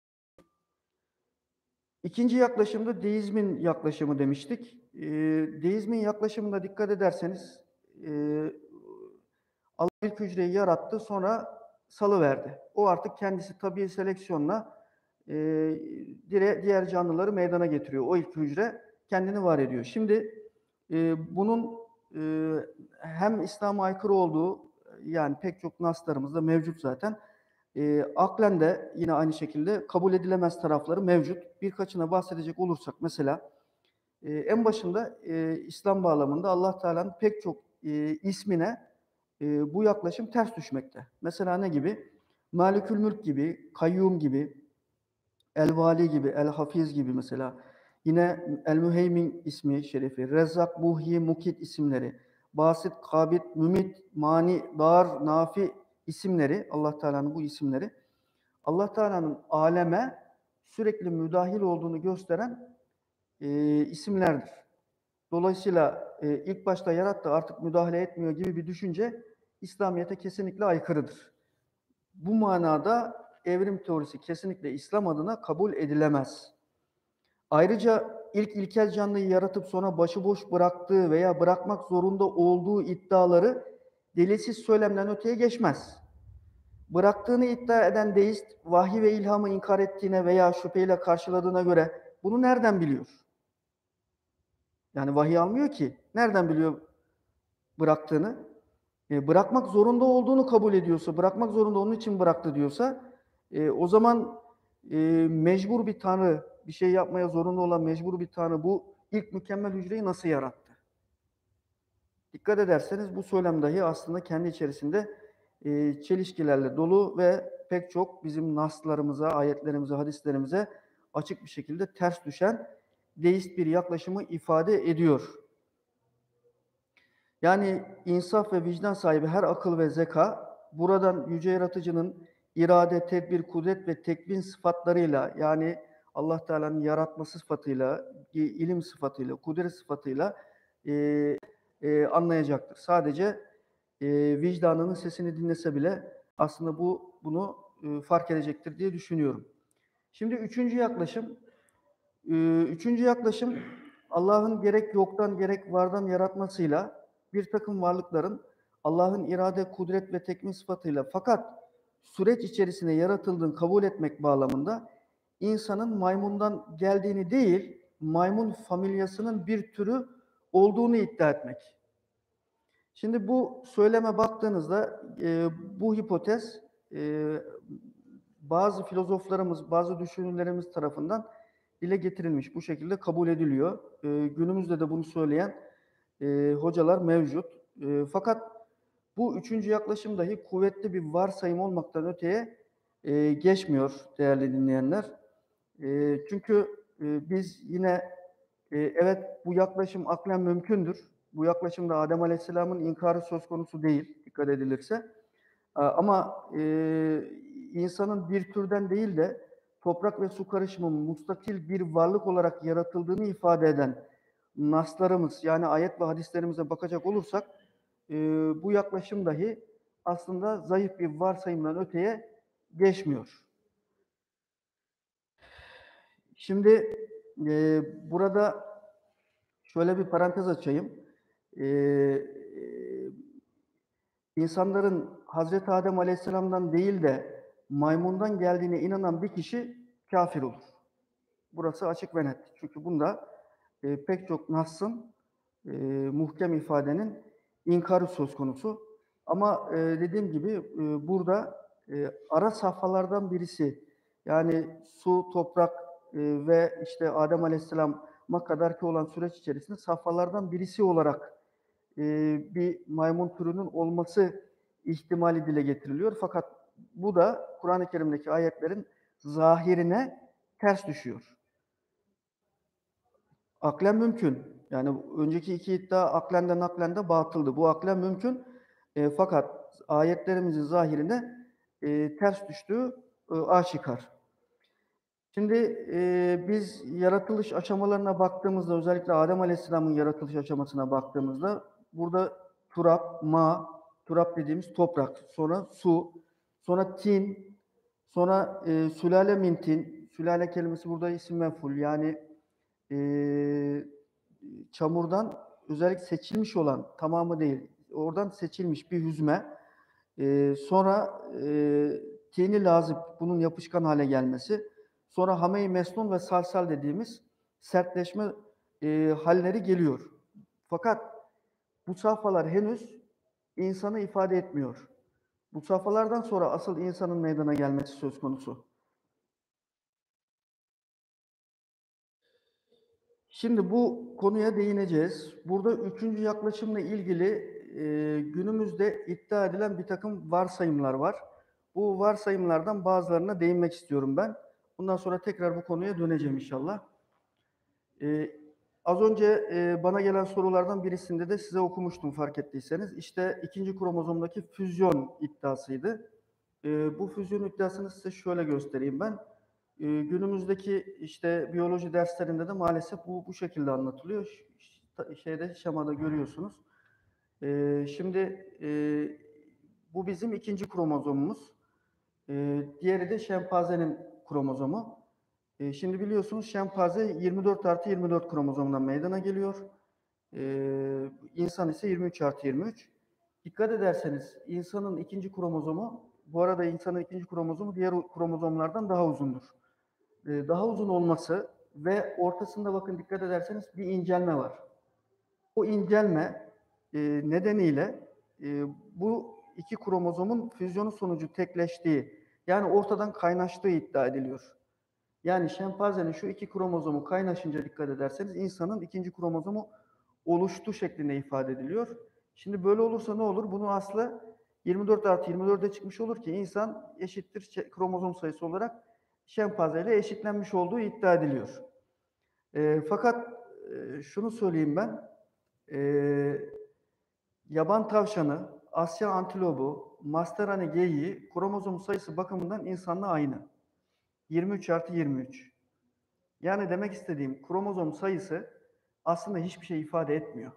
ikinci yaklaşımda deizmin yaklaşımı demiştik. E, deizmin yaklaşımında dikkat ederseniz e, Allah ilk hücreyi yarattı, sonra salıverdi. O artık kendisi tabii seleksiyonla e, diğer canlıları meydana getiriyor. O ilk hücre kendini var ediyor. Şimdi e, bunun e, hem İslam'a aykırı olduğu, yani pek çok naslarımızda mevcut zaten. E, aklen de yine aynı şekilde kabul edilemez tarafları mevcut. Birkaçına bahsedecek olursak mesela e, en başında e, İslam bağlamında Allah Teala'nın pek çok e, ismine e, bu yaklaşım ters düşmekte. Mesela ne gibi? Malikül Mülk gibi, Kayyum gibi, El-Vali gibi, El-Hafiz gibi mesela. Yine El-Müheymin ismi şerifi, Rezzak, Muhyi, Mukit isimleri, Basit, Kabit, Mümit, Mani, Dar, Nafi isimleri, Allah Teala'nın bu isimleri, Allah Teala'nın aleme sürekli müdahil olduğunu gösteren e, isimlerdir. Dolayısıyla e, ilk başta yarattı, artık müdahale etmiyor gibi bir düşünce İslamiyet'e kesinlikle aykırıdır. Bu manada evrim teorisi kesinlikle İslam adına kabul edilemez. Ayrıca ilk ilkel canlıyı yaratıp sonra başıboş bıraktığı veya bırakmak zorunda olduğu iddiaları delilsiz söylemden öteye geçmez. Bıraktığını iddia eden deist, vahyi ve ilhamı inkar ettiğine veya şüpheyle karşıladığına göre bunu nereden biliyor? Yani vahiy almıyor ki. Nereden biliyor bıraktığını? E, bırakmak zorunda olduğunu kabul ediyorsa, bırakmak zorunda onun için bıraktı diyorsa, e, o zaman e, mecbur bir tanrı, bir şey yapmaya zorunda olan mecbur bir tanrı bu ilk mükemmel hücreyi nasıl yarattı? Dikkat ederseniz bu söylem dahi aslında kendi içerisinde e, çelişkilerle dolu ve pek çok bizim naslarımıza, ayetlerimize, hadislerimize açık bir şekilde ters düşen deist bir yaklaşımı ifade ediyor. Yani insaf ve vicdan sahibi her akıl ve zeka buradan yüce yaratıcının irade, tedbir, kudret ve tekvin sıfatlarıyla, yani Allah Teala'nın yaratma sıfatıyla, ilim sıfatıyla, kudret sıfatıyla e, e, anlayacaktır. Sadece e, vicdanının sesini dinlese bile aslında bu bunu e, fark edecektir diye düşünüyorum. Şimdi üçüncü yaklaşım, e, üçüncü yaklaşım Allah'ın gerek yoktan gerek vardan yaratmasıyla bir takım varlıkların Allah'ın irade, kudret ve tekvin sıfatıyla fakat süreç içerisinde yaratıldığını kabul etmek bağlamında insanın maymundan geldiğini değil, maymun familyasının bir türü olduğunu iddia etmek. Şimdi bu söyleme baktığınızda e, bu hipotez e, bazı filozoflarımız, bazı düşünürlerimiz tarafından dile getirilmiş, bu şekilde kabul ediliyor. E, günümüzde de bunu söyleyen e, hocalar mevcut. E, fakat bu üçüncü yaklaşım dahi kuvvetli bir varsayım olmaktan öteye e, geçmiyor değerli dinleyenler. E, çünkü e, biz yine e, evet bu yaklaşım aklen mümkündür. Bu yaklaşımda Adem Aleyhisselam'ın inkarı söz konusu değil, dikkat edilirse. Ama e, insanın bir türden değil de toprak ve su karışımı mustakil bir varlık olarak yaratıldığını ifade eden naslarımız, yani ayet ve hadislerimize bakacak olursak e, bu yaklaşım dahi aslında zayıf bir varsayımdan öteye geçmiyor. Şimdi e, burada şöyle bir parantez açayım. E, İnsanların Hazreti Adem Aleyhisselam'dan değil de maymundan geldiğine inanan bir kişi kafir olur. Burası açık ve net. Çünkü bunda e, pek çok nassın, e, muhkem ifadenin inkarı söz konusu. Ama e, dediğim gibi e, burada e, ara safhalardan birisi, yani su, toprak e, ve işte Adem Aleyhisselam'a kadarki olan süreç içerisinde safhalardan birisi olarak e, bir maymun türünün olması ihtimali dile getiriliyor. Fakat bu da Kur'an-ı Kerim'deki ayetlerin zahirine ters düşüyor. Aklen mümkün. Yani önceki iki iddia aklen de naklen de batıldı. Bu aklen mümkün. E, fakat ayetlerimizin zahirine e, ters düştüğü e, aşikar. Şimdi e, biz yaratılış aşamalarına baktığımızda, özellikle Adem Aleyhisselam'ın yaratılış aşamasına baktığımızda burada turap, ma, turap dediğimiz toprak, sonra su, sonra tin, sonra e, sülale min tin, sülale kelimesi burada isim mef'ul, yani e, çamurdan özellikle seçilmiş olan, tamamı değil, oradan seçilmiş bir hüzme, e, sonra e, tini lazip, bunun yapışkan hale gelmesi, sonra hame-i mesnun ve salsal dediğimiz sertleşme e, halleri geliyor. Fakat bu safhalar henüz insanı ifade etmiyor. Bu safhalardan sonra asıl insanın meydana gelmesi söz konusu. Şimdi bu konuya değineceğiz. Burada üçüncü yaklaşımla ilgili e, günümüzde iddia edilen bir takım varsayımlar var. Bu varsayımlardan bazılarına değinmek istiyorum ben. Bundan sonra tekrar bu konuya döneceğim inşallah. E, Az önce e, bana gelen sorulardan birisinde de size okumuştum fark ettiyseniz. İşte ikinci kromozomdaki füzyon iddiasıydı. E, bu füzyon iddiasını size şöyle göstereyim ben. E, günümüzdeki işte biyoloji derslerinde de maalesef bu bu şekilde anlatılıyor. şeyde şemada görüyorsunuz. Ee, şimdi e, bu bizim ikinci kromozomumuz. Ee, diğeri de şempanzenin kromozomu. Ee, şimdi biliyorsunuz şempanze yirmi dört artı yirmi dört kromozomundan meydana geliyor. Ee, insan ise yirmi üç artı yirmi üç. Dikkat ederseniz insanın ikinci kromozomu, bu arada insanın ikinci kromozomu diğer kromozomlardan daha uzundur. Ee, daha uzun olması ve ortasında bakın dikkat ederseniz bir incelme var. O incelme e, nedeniyle e, bu iki kromozomun füzyonu sonucu tekleştiği, yani ortadan kaynaştığı iddia ediliyor. Yani şempanzenin şu iki kromozomu kaynaşınca dikkat ederseniz insanın ikinci kromozomu oluştu şeklinde ifade ediliyor. Şimdi böyle olursa ne olur? Bunun aslı yirmi dört artı yirmi dörde çıkmış olur ki insan eşittir kromozom sayısı olarak şempanze ile eşitlenmiş olduğu iddia ediliyor. E, fakat e, şunu söyleyeyim ben, e, yaban tavşanı, Asya antilobu, Mastarani geyiği kromozom sayısı bakımından insanla aynı. yirmi üç artı yirmi üç. Yani demek istediğim kromozom sayısı aslında hiçbir şey ifade etmiyor.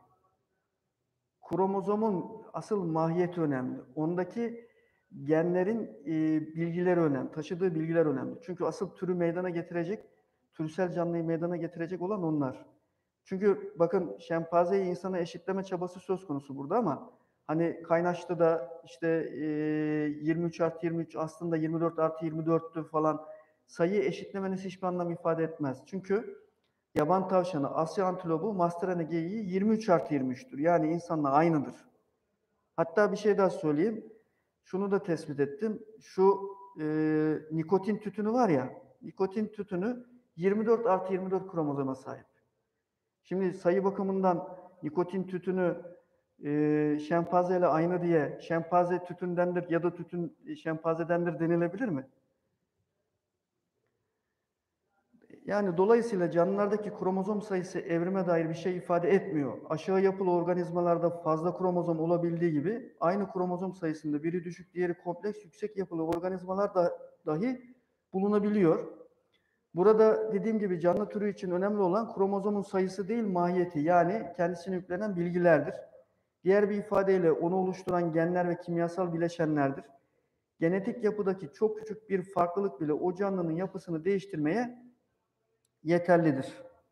Kromozomun asıl mahiyeti önemli. Ondaki genlerin e, bilgileri önemli, taşıdığı bilgiler önemli. Çünkü asıl türü meydana getirecek, türsel canlıyı meydana getirecek olan onlar. Çünkü bakın şempanzeyi insana eşitleme çabası söz konusu burada ama hani kaynaştı da işte e, yirmi üç artı yirmi üç aslında yirmi dört artı yirmi dörttü falan, sayıyı eşitlemeniz hiçbir anlam ifade etmez. Çünkü yaban tavşanı, Asya antilobu, Mastarani geyiği yirmi üç artı yirmi üçtür. Yani insanla aynıdır. Hatta bir şey daha söyleyeyim. Şunu da tespit ettim. Şu e, nikotin tütünü var ya, nikotin tütünü yirmi dört artı yirmi dört kromozoma sahip. Şimdi sayı bakımından nikotin tütünü e, şempanze ile aynı diye şempanze tütündendir ya da tütün şempanzedendir denilebilir mi? Yani dolayısıyla canlılardaki kromozom sayısı evrime dair bir şey ifade etmiyor. Aşağı yapılı organizmalarda fazla kromozom olabildiği gibi aynı kromozom sayısında biri düşük, diğeri kompleks, yüksek yapılı organizmalar da dahi bulunabiliyor. Burada dediğim gibi canlı türü için önemli olan kromozomun sayısı değil, mahiyeti, yani kendisine yüklenen bilgilerdir. Diğer bir ifadeyle onu oluşturan genler ve kimyasal bileşenlerdir. Genetik yapıdaki çok küçük bir farklılık bile o canlının yapısını değiştirmeye yeterlidir.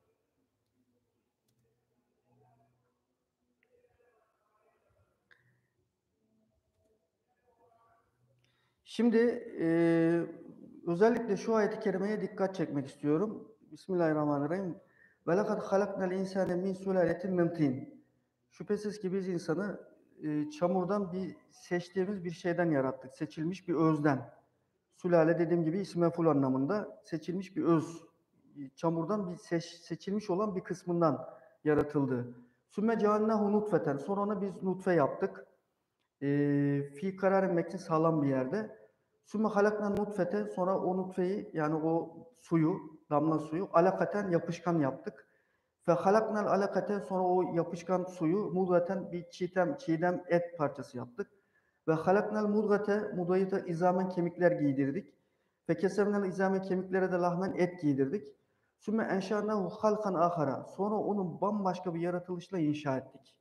Şimdi e, özellikle şu ayet-i kerimeye dikkat çekmek istiyorum. Bismillahirrahmanirrahim. Ve lekad halaknal insane min sulaletin min tin. Şüphesiz ki biz insanı e, çamurdan bir seçtiğimiz bir şeyden yarattık. Seçilmiş bir özden. Sülale dediğim gibi ismi mef'ul anlamında seçilmiş bir öz. Çamurdan bir seç, seçilmiş olan bir kısmından yaratıldı. Sümme cealnahu nutfeten. Sonra ona biz nutfe yaptık. E, fi kararın mekin sağlam bir yerde. Sümme halakna nutfete, sonra o nutfeyi, yani o suyu, damla suyu alakaten, yapışkan yaptık. Fe halaknal alakaten, sonra o yapışkan suyu mudgaten, bir çiğdem, çiğdem et parçası yaptık. Ve halaknal mudgate, mudayı da izamen, kemikler giydirdik. Ve kesevnel izamen, kemiklere de lahmen, et giydirdik. Sümme enşânahu halkan ahara, sonra onu bambaşka bir yaratılışla inşa ettik.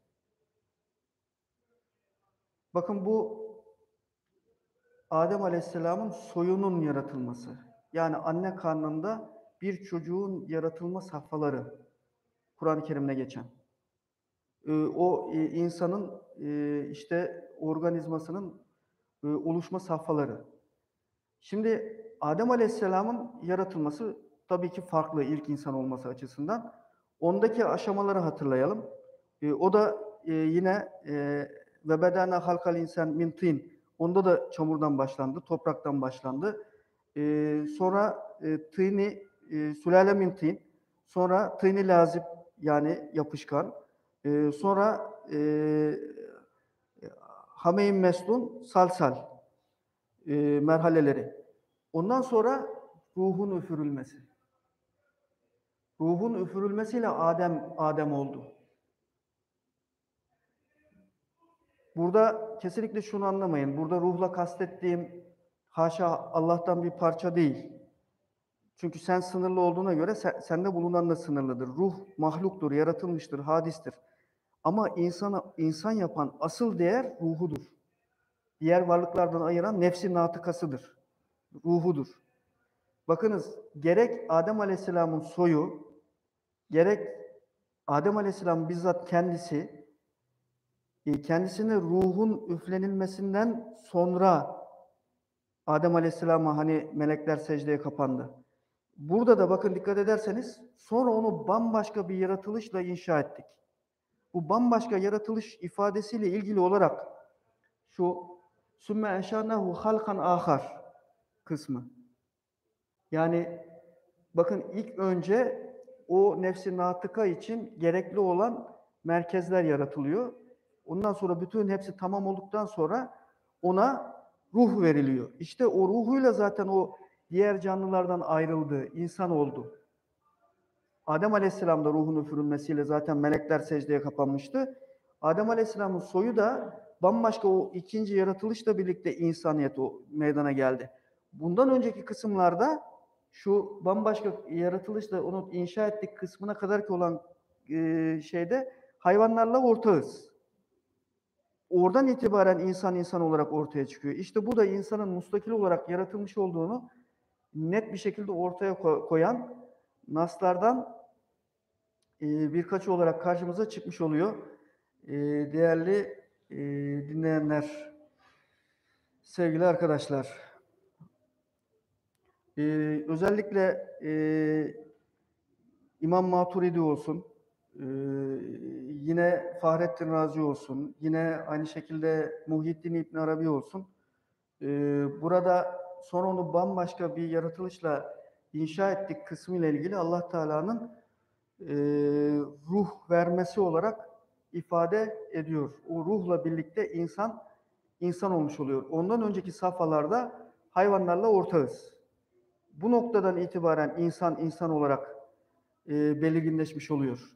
Bakın bu Adem Aleyhisselam'ın soyunun yaratılması. Yani anne karnında bir çocuğun yaratılma safhaları. Kur'an-ı Kerim'de geçen. Ee, o e, insanın e, işte organizmasının e, oluşma safhaları. Şimdi Adem Aleyhisselam'ın yaratılması tabii ki farklı, ilk insan olması açısından. Ondaki aşamaları hatırlayalım. E, o da e, yine e, ve bedana halkal insan min tin. Onda da çamurdan başlandı, topraktan başlandı. E, sonra e, tini e, sülale min tin. Sonra tini lazip, yani yapışkan. E, sonra e, hameyn meslun, salsal e, merhaleleri. Ondan sonra ruhun üfürülmesi. Ruhun üfürülmesiyle Adem Adem oldu. Burada kesinlikle şunu anlamayın. Burada ruhla kastettiğim haşa Allah'tan bir parça değil. Çünkü sen sınırlı olduğuna göre sen, sende bulunan da sınırlıdır. Ruh mahluktur, yaratılmıştır, hadistir. Ama insana, insan yapan asıl değer ruhudur. Diğer varlıklardan ayıran nefsi natıkasıdır. Ruhudur. Bakınız, gerek Adem Aleyhisselam'ın soyu, gerek Adem Aleyhisselam bizzat kendisi, kendisine ruhun üflenilmesinden sonra Adem Aleyhisselam'a hani melekler secdeye kapandı. Burada da bakın dikkat ederseniz sonra onu bambaşka bir yaratılışla inşa ettik. Bu bambaşka yaratılış ifadesiyle ilgili olarak şu sümme enşânahu halkan âhar kısmı. Yani bakın ilk önce o nefs-i natıka için gerekli olan merkezler yaratılıyor. Ondan sonra bütün hepsi tamam olduktan sonra ona ruh veriliyor. İşte o ruhuyla zaten o diğer canlılardan ayrıldı, insan oldu. Adem Aleyhisselam da ruhun üfürülmesiyle zaten melekler secdeye kapanmıştı. Adem Aleyhisselam'ın soyu da bambaşka o ikinci yaratılışla birlikte insaniyet o meydana geldi. Bundan önceki kısımlarda şu bambaşka yaratılışla onu inşa ettik kısmına kadar ki olan e, şeyde hayvanlarla ortağız. Oradan itibaren insan insan olarak ortaya çıkıyor. İşte bu da insanın mustakil olarak yaratılmış olduğunu net bir şekilde ortaya koyan naslardan e, birkaçı olarak karşımıza çıkmış oluyor. E, değerli e, dinleyenler, sevgili arkadaşlar, e, özellikle e, İmam Maturidi olsun, e, yine Fahrettin Razi olsun, yine aynı şekilde Muhyiddin İbn Arabi olsun, e, burada sonra onu bambaşka bir yaratılışla inşa ettik kısmı ile ilgili Allah Teala'nın e, ruh vermesi olarak ifade ediyor. O ruhla birlikte insan insan olmuş oluyor. Ondan önceki safhalarda hayvanlarla ortağız. Bu noktadan itibaren insan insan olarak e, belirginleşmiş oluyor.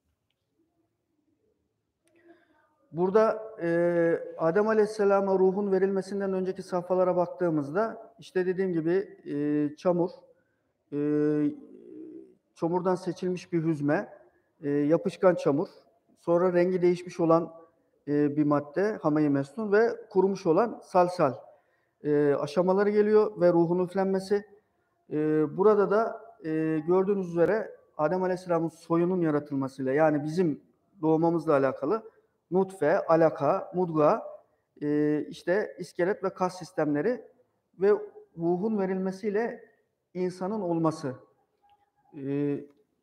Burada e, Adem Aleyhisselam'a ruhun verilmesinden önceki safhalara baktığımızda işte dediğim gibi e, çamur, e, çamurdan seçilmiş bir hüzme, e, yapışkan çamur, sonra rengi değişmiş olan e, bir madde, hame-i mesnun ve kurumuş olan salsal e, aşamaları geliyor ve ruhun üflenmesi. E, burada da e, gördüğünüz üzere Adem Aleyhisselam'ın soyunun yaratılmasıyla yani bizim doğmamızla alakalı nutfe, alaka, mudga, e, işte iskelet ve kas sistemleri ve ruhun verilmesiyle insanın olması. E,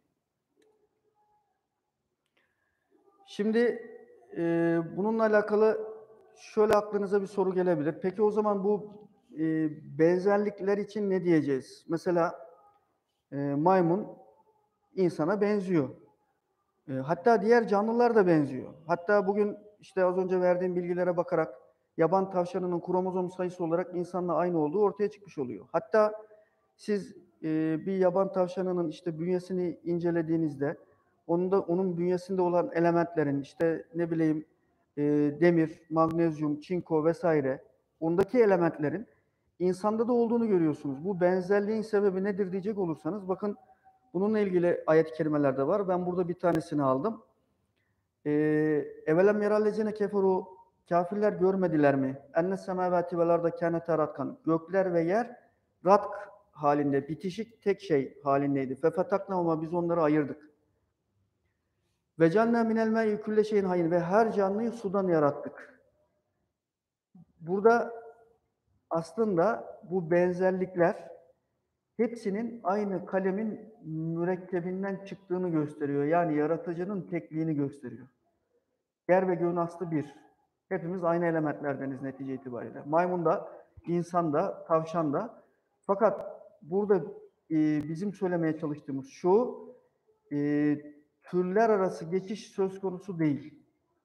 şimdi e, bununla alakalı şöyle aklınıza bir soru gelebilir. Peki o zaman bu e, benzerlikler için ne diyeceğiz? Mesela e, maymun insana benziyor. E, hatta diğer canlılar da benziyor. Hatta bugün işte az önce verdiğim bilgilere bakarak yaban tavşanının kromozom sayısı olarak insanla aynı olduğu ortaya çıkmış oluyor. Hatta siz e, bir yaban tavşanının işte bünyesini incelediğinizde onun da onun bünyesinde olan elementlerin işte ne bileyim e, demir, magnezyum, çinko vesaire ondaki elementlerin insanda da olduğunu görüyorsunuz. Bu benzerliğin sebebi nedir diyecek olursanız bakın bununla ilgili ayet-i kerimeler de var. Ben burada bir tanesini aldım. Ee, Evelem yerallezine keferu kafirler görmediler mi? Enne semavati vel arda kânete ratkan. Gökler ve yer ratk halinde, bitişik tek şey halindeydi. Fefetaknahuma biz onları ayırdık. Ve cenne minel me'i külle şeyin hayın ve her canlıyı sudan yarattık. Burada aslında bu benzerlikler hepsinin aynı kalemin mürekkebinden çıktığını gösteriyor. Yani yaratıcının tekliğini gösteriyor. Yer ve göğün aslı bir. Hepimiz aynı elementlerdeniz netice itibariyle. Maymun da, insan da, tavşan da. Fakat burada e, bizim söylemeye çalıştığımız şu, e, türler arası geçiş söz konusu değil.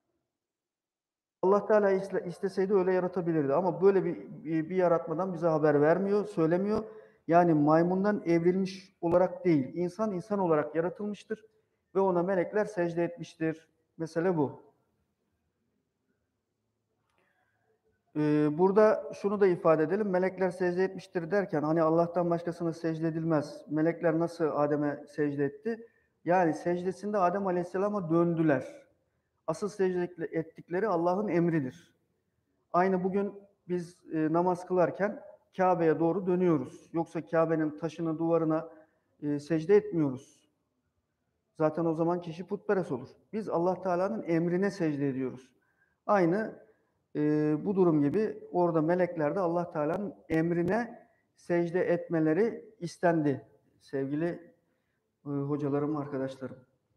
Allah Teala isteseydi öyle yaratabilirdi ama böyle bir, bir, bir yaratmadan bize haber vermiyor, söylemiyor. Yani maymundan evrilmiş olarak değil, insan insan olarak yaratılmıştır ve ona melekler secde etmiştir. Mesele bu. Eee, burada şunu da ifade edelim, melekler secde etmiştir derken, hani Allah'tan başkasına secde edilmez. Melekler nasıl Adem'e secde etti? Yani secdesinde Adem Aleyhisselam'a döndüler. Asıl secde ettikleri Allah'ın emridir. Aynı bugün biz e, namaz kılarken Kabe'ye doğru dönüyoruz. Yoksa Kabe'nin taşına, duvarına e, secde etmiyoruz. Zaten o zaman kişi putperest olur. Biz Allah Teala'nın emrine secde ediyoruz. Aynı e, bu durum gibi orada melekler de Allah Teala'nın emrine secde etmeleri istendi. Sevgili e, hocalarım, arkadaşlarım.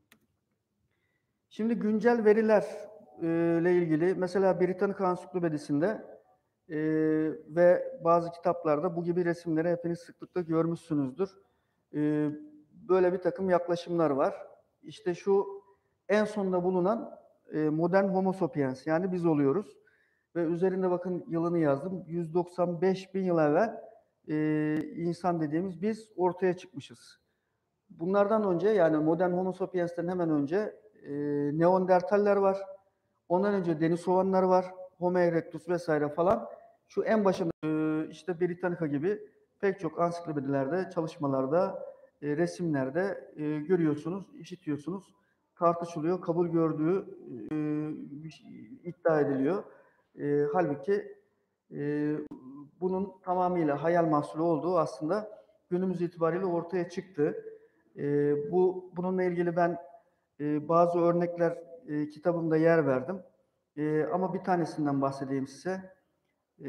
Şimdi güncel veriler e, ile ilgili mesela Britannica Ansiklopedisi'nde e, ve bazı kitaplarda bu gibi resimleri hepiniz sıklıkla görmüşsünüzdür. E, böyle bir takım yaklaşımlar var. İşte şu en sonda bulunan e, modern Homo sapiens, yani biz oluyoruz. Ve üzerinde bakın yılını yazdım. yüz doksan beş bin yıl evvel e, insan dediğimiz biz ortaya çıkmışız. Bunlardan önce, yani modern Homo sapiens'ten hemen önce e, Neandertaller var. Ondan önce Denisovanlar var. Homo erectus vesaire falan. Şu en başında e, işte Britannica gibi pek çok ansiklopedilerde, çalışmalarda, e, resimlerde e, görüyorsunuz, işitiyorsunuz. Tartışılıyor, kabul gördüğü e, iddia ediliyor. E, halbuki e, bunun tamamıyla hayal mahsulü olduğu aslında günümüz itibariyle ortaya çıktı. E, bu bununla ilgili ben e, bazı örnekler e, kitabımda yer verdim. E, ama bir tanesinden bahsedeyim size. E,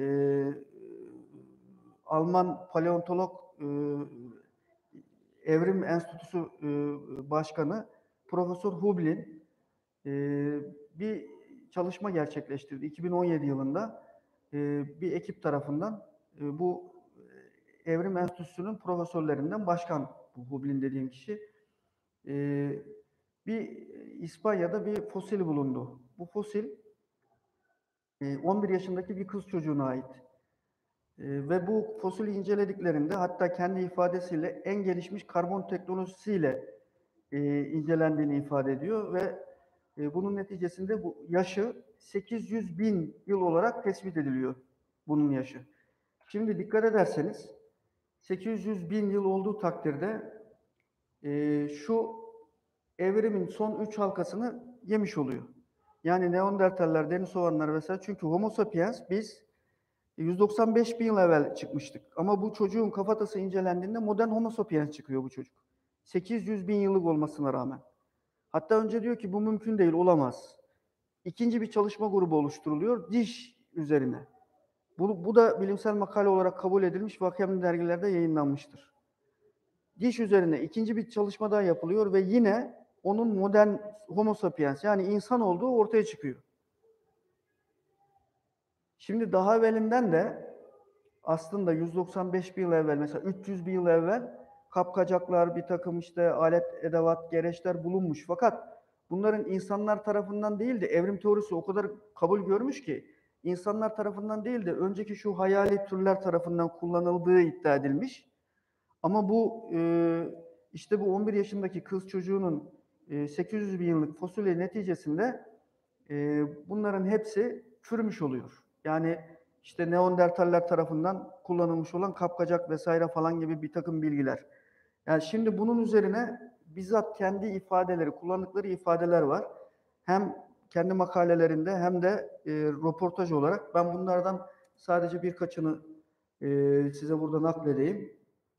Alman paleontolog e, Evrim Enstitüsü e, Başkanı Profesör Hublin e, bir çalışma gerçekleştirdi. iki bin on yedi yılında e, bir ekip tarafından e, bu Evrim Enstitüsü'nün profesörlerinden başkan, bu Hublin dediğim kişi. E, bir İspanya'da bir fosil bulundu. Bu fosil e, on bir yaşındaki bir kız çocuğuna ait. E, ve bu fosili incelediklerinde hatta kendi ifadesiyle en gelişmiş karbon teknolojisiyle e, incelendiğini ifade ediyor ve e, bunun neticesinde bu yaşı sekiz yüz bin yıl olarak tespit ediliyor, bunun yaşı. Şimdi dikkat ederseniz sekiz yüz bin yıl olduğu takdirde e, şu evrimin son üç halkasını yemiş oluyor. Yani Neandertaller, Denisovanlar vesaire. Çünkü Homo sapiens biz yüz doksan beş bin yıl evvel çıkmıştık. Ama bu çocuğun kafatası incelendiğinde modern Homo sapiens çıkıyor bu çocuk. sekiz yüz bin yıllık olmasına rağmen. Hatta önce diyor ki bu mümkün değil, olamaz. İkinci bir çalışma grubu oluşturuluyor diş üzerine. Bu, bu da bilimsel makale olarak kabul edilmiş ve hakemli dergilerde yayınlanmıştır. Diş üzerine ikinci bir çalışma daha yapılıyor ve yine onun modern Homo sapiens, yani insan olduğu ortaya çıkıyor. Şimdi daha evvelinden de aslında yüz doksan beş bin yıl evvel, mesela üç yüz bin yıl evvel kapkacaklar, bir takım işte alet, edevat, gereçler bulunmuş. Fakat bunların insanlar tarafından değil de evrim teorisi o kadar kabul görmüş ki insanlar tarafından değil de önceki şu hayali türler tarafından kullanıldığı iddia edilmiş. Ama bu e, işte bu on bir yaşındaki kız çocuğunun e, sekiz yüz bin yıllık fosili neticesinde e, bunların hepsi çürümüş oluyor. Yani işte Neandertaller tarafından kullanılmış olan kapkacak vesaire falan gibi bir takım bilgiler. Yani şimdi bunun üzerine bizzat kendi ifadeleri, kullandıkları ifadeler var. Hem kendi makalelerinde hem de e, röportaj olarak. Ben bunlardan sadece birkaçını e, size burada nakledeyim.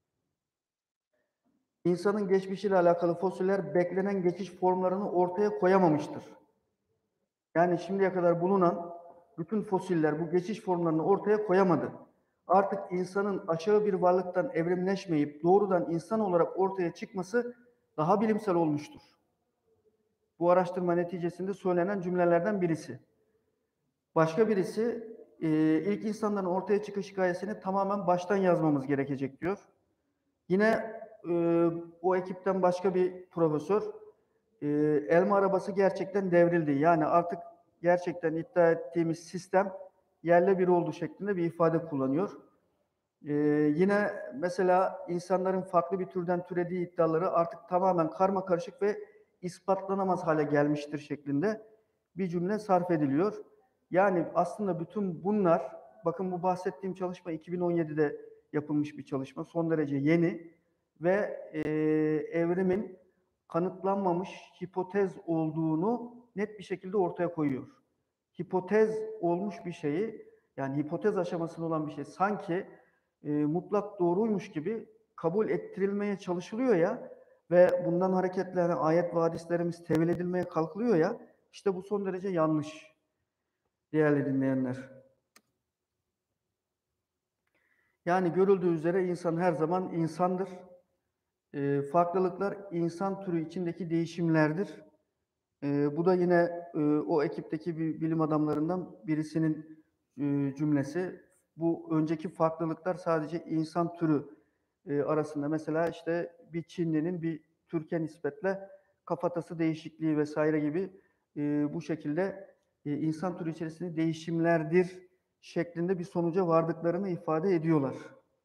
İnsanın geçmişiyle alakalı fosiller beklenen geçiş formlarını ortaya koyamamıştır. Yani şimdiye kadar bulunan bütün fosiller bu geçiş formlarını ortaya koyamadı. Artık insanın aşağı bir varlıktan evrimleşmeyip doğrudan insan olarak ortaya çıkması daha bilimsel olmuştur. Bu araştırma neticesinde söylenen cümlelerden birisi. Başka birisi, e, ilk insanların ortaya çıkış hikayesini tamamen baştan yazmamız gerekecek diyor. Yine e, o ekipten başka bir profesör, e, elma arabası gerçekten devrildi. Yani artık gerçekten iddia ettiğimiz sistem yerle bir oldu şeklinde bir ifade kullanıyor. Ee, yine mesela insanların farklı bir türden türediği iddiaları artık tamamen karma karışık ve ispatlanamaz hale gelmiştir şeklinde bir cümle sarf ediliyor. Yani aslında bütün bunlar bakın bu bahsettiğim çalışma iki bin on yedide yapılmış bir çalışma. Son derece yeni ve e, evrimin kanıtlanmamış hipotez olduğunu net bir şekilde ortaya koyuyor. Hipotez olmuş bir şeyi, yani hipotez aşamasında olan bir şey sanki e, mutlak doğruymuş gibi kabul ettirilmeye çalışılıyor ya ve bundan hareketle yani ayet ve hadislerimiz tevil edilmeye kalkılıyor ya, işte bu son derece yanlış değerli dinleyenler. Yani görüldüğü üzere insan her zaman insandır. E, farklılıklar insan türü içindeki değişimlerdir. E, bu da yine e, o ekipteki bir bilim adamlarından birisinin e, cümlesi. Bu önceki farklılıklar sadece insan türü e, arasında. Mesela işte bir Çinlinin bir Türk'e nispetle kafatası değişikliği vesaire gibi e, bu şekilde e, insan türü içerisinde değişimlerdir şeklinde bir sonuca vardıklarını ifade ediyorlar.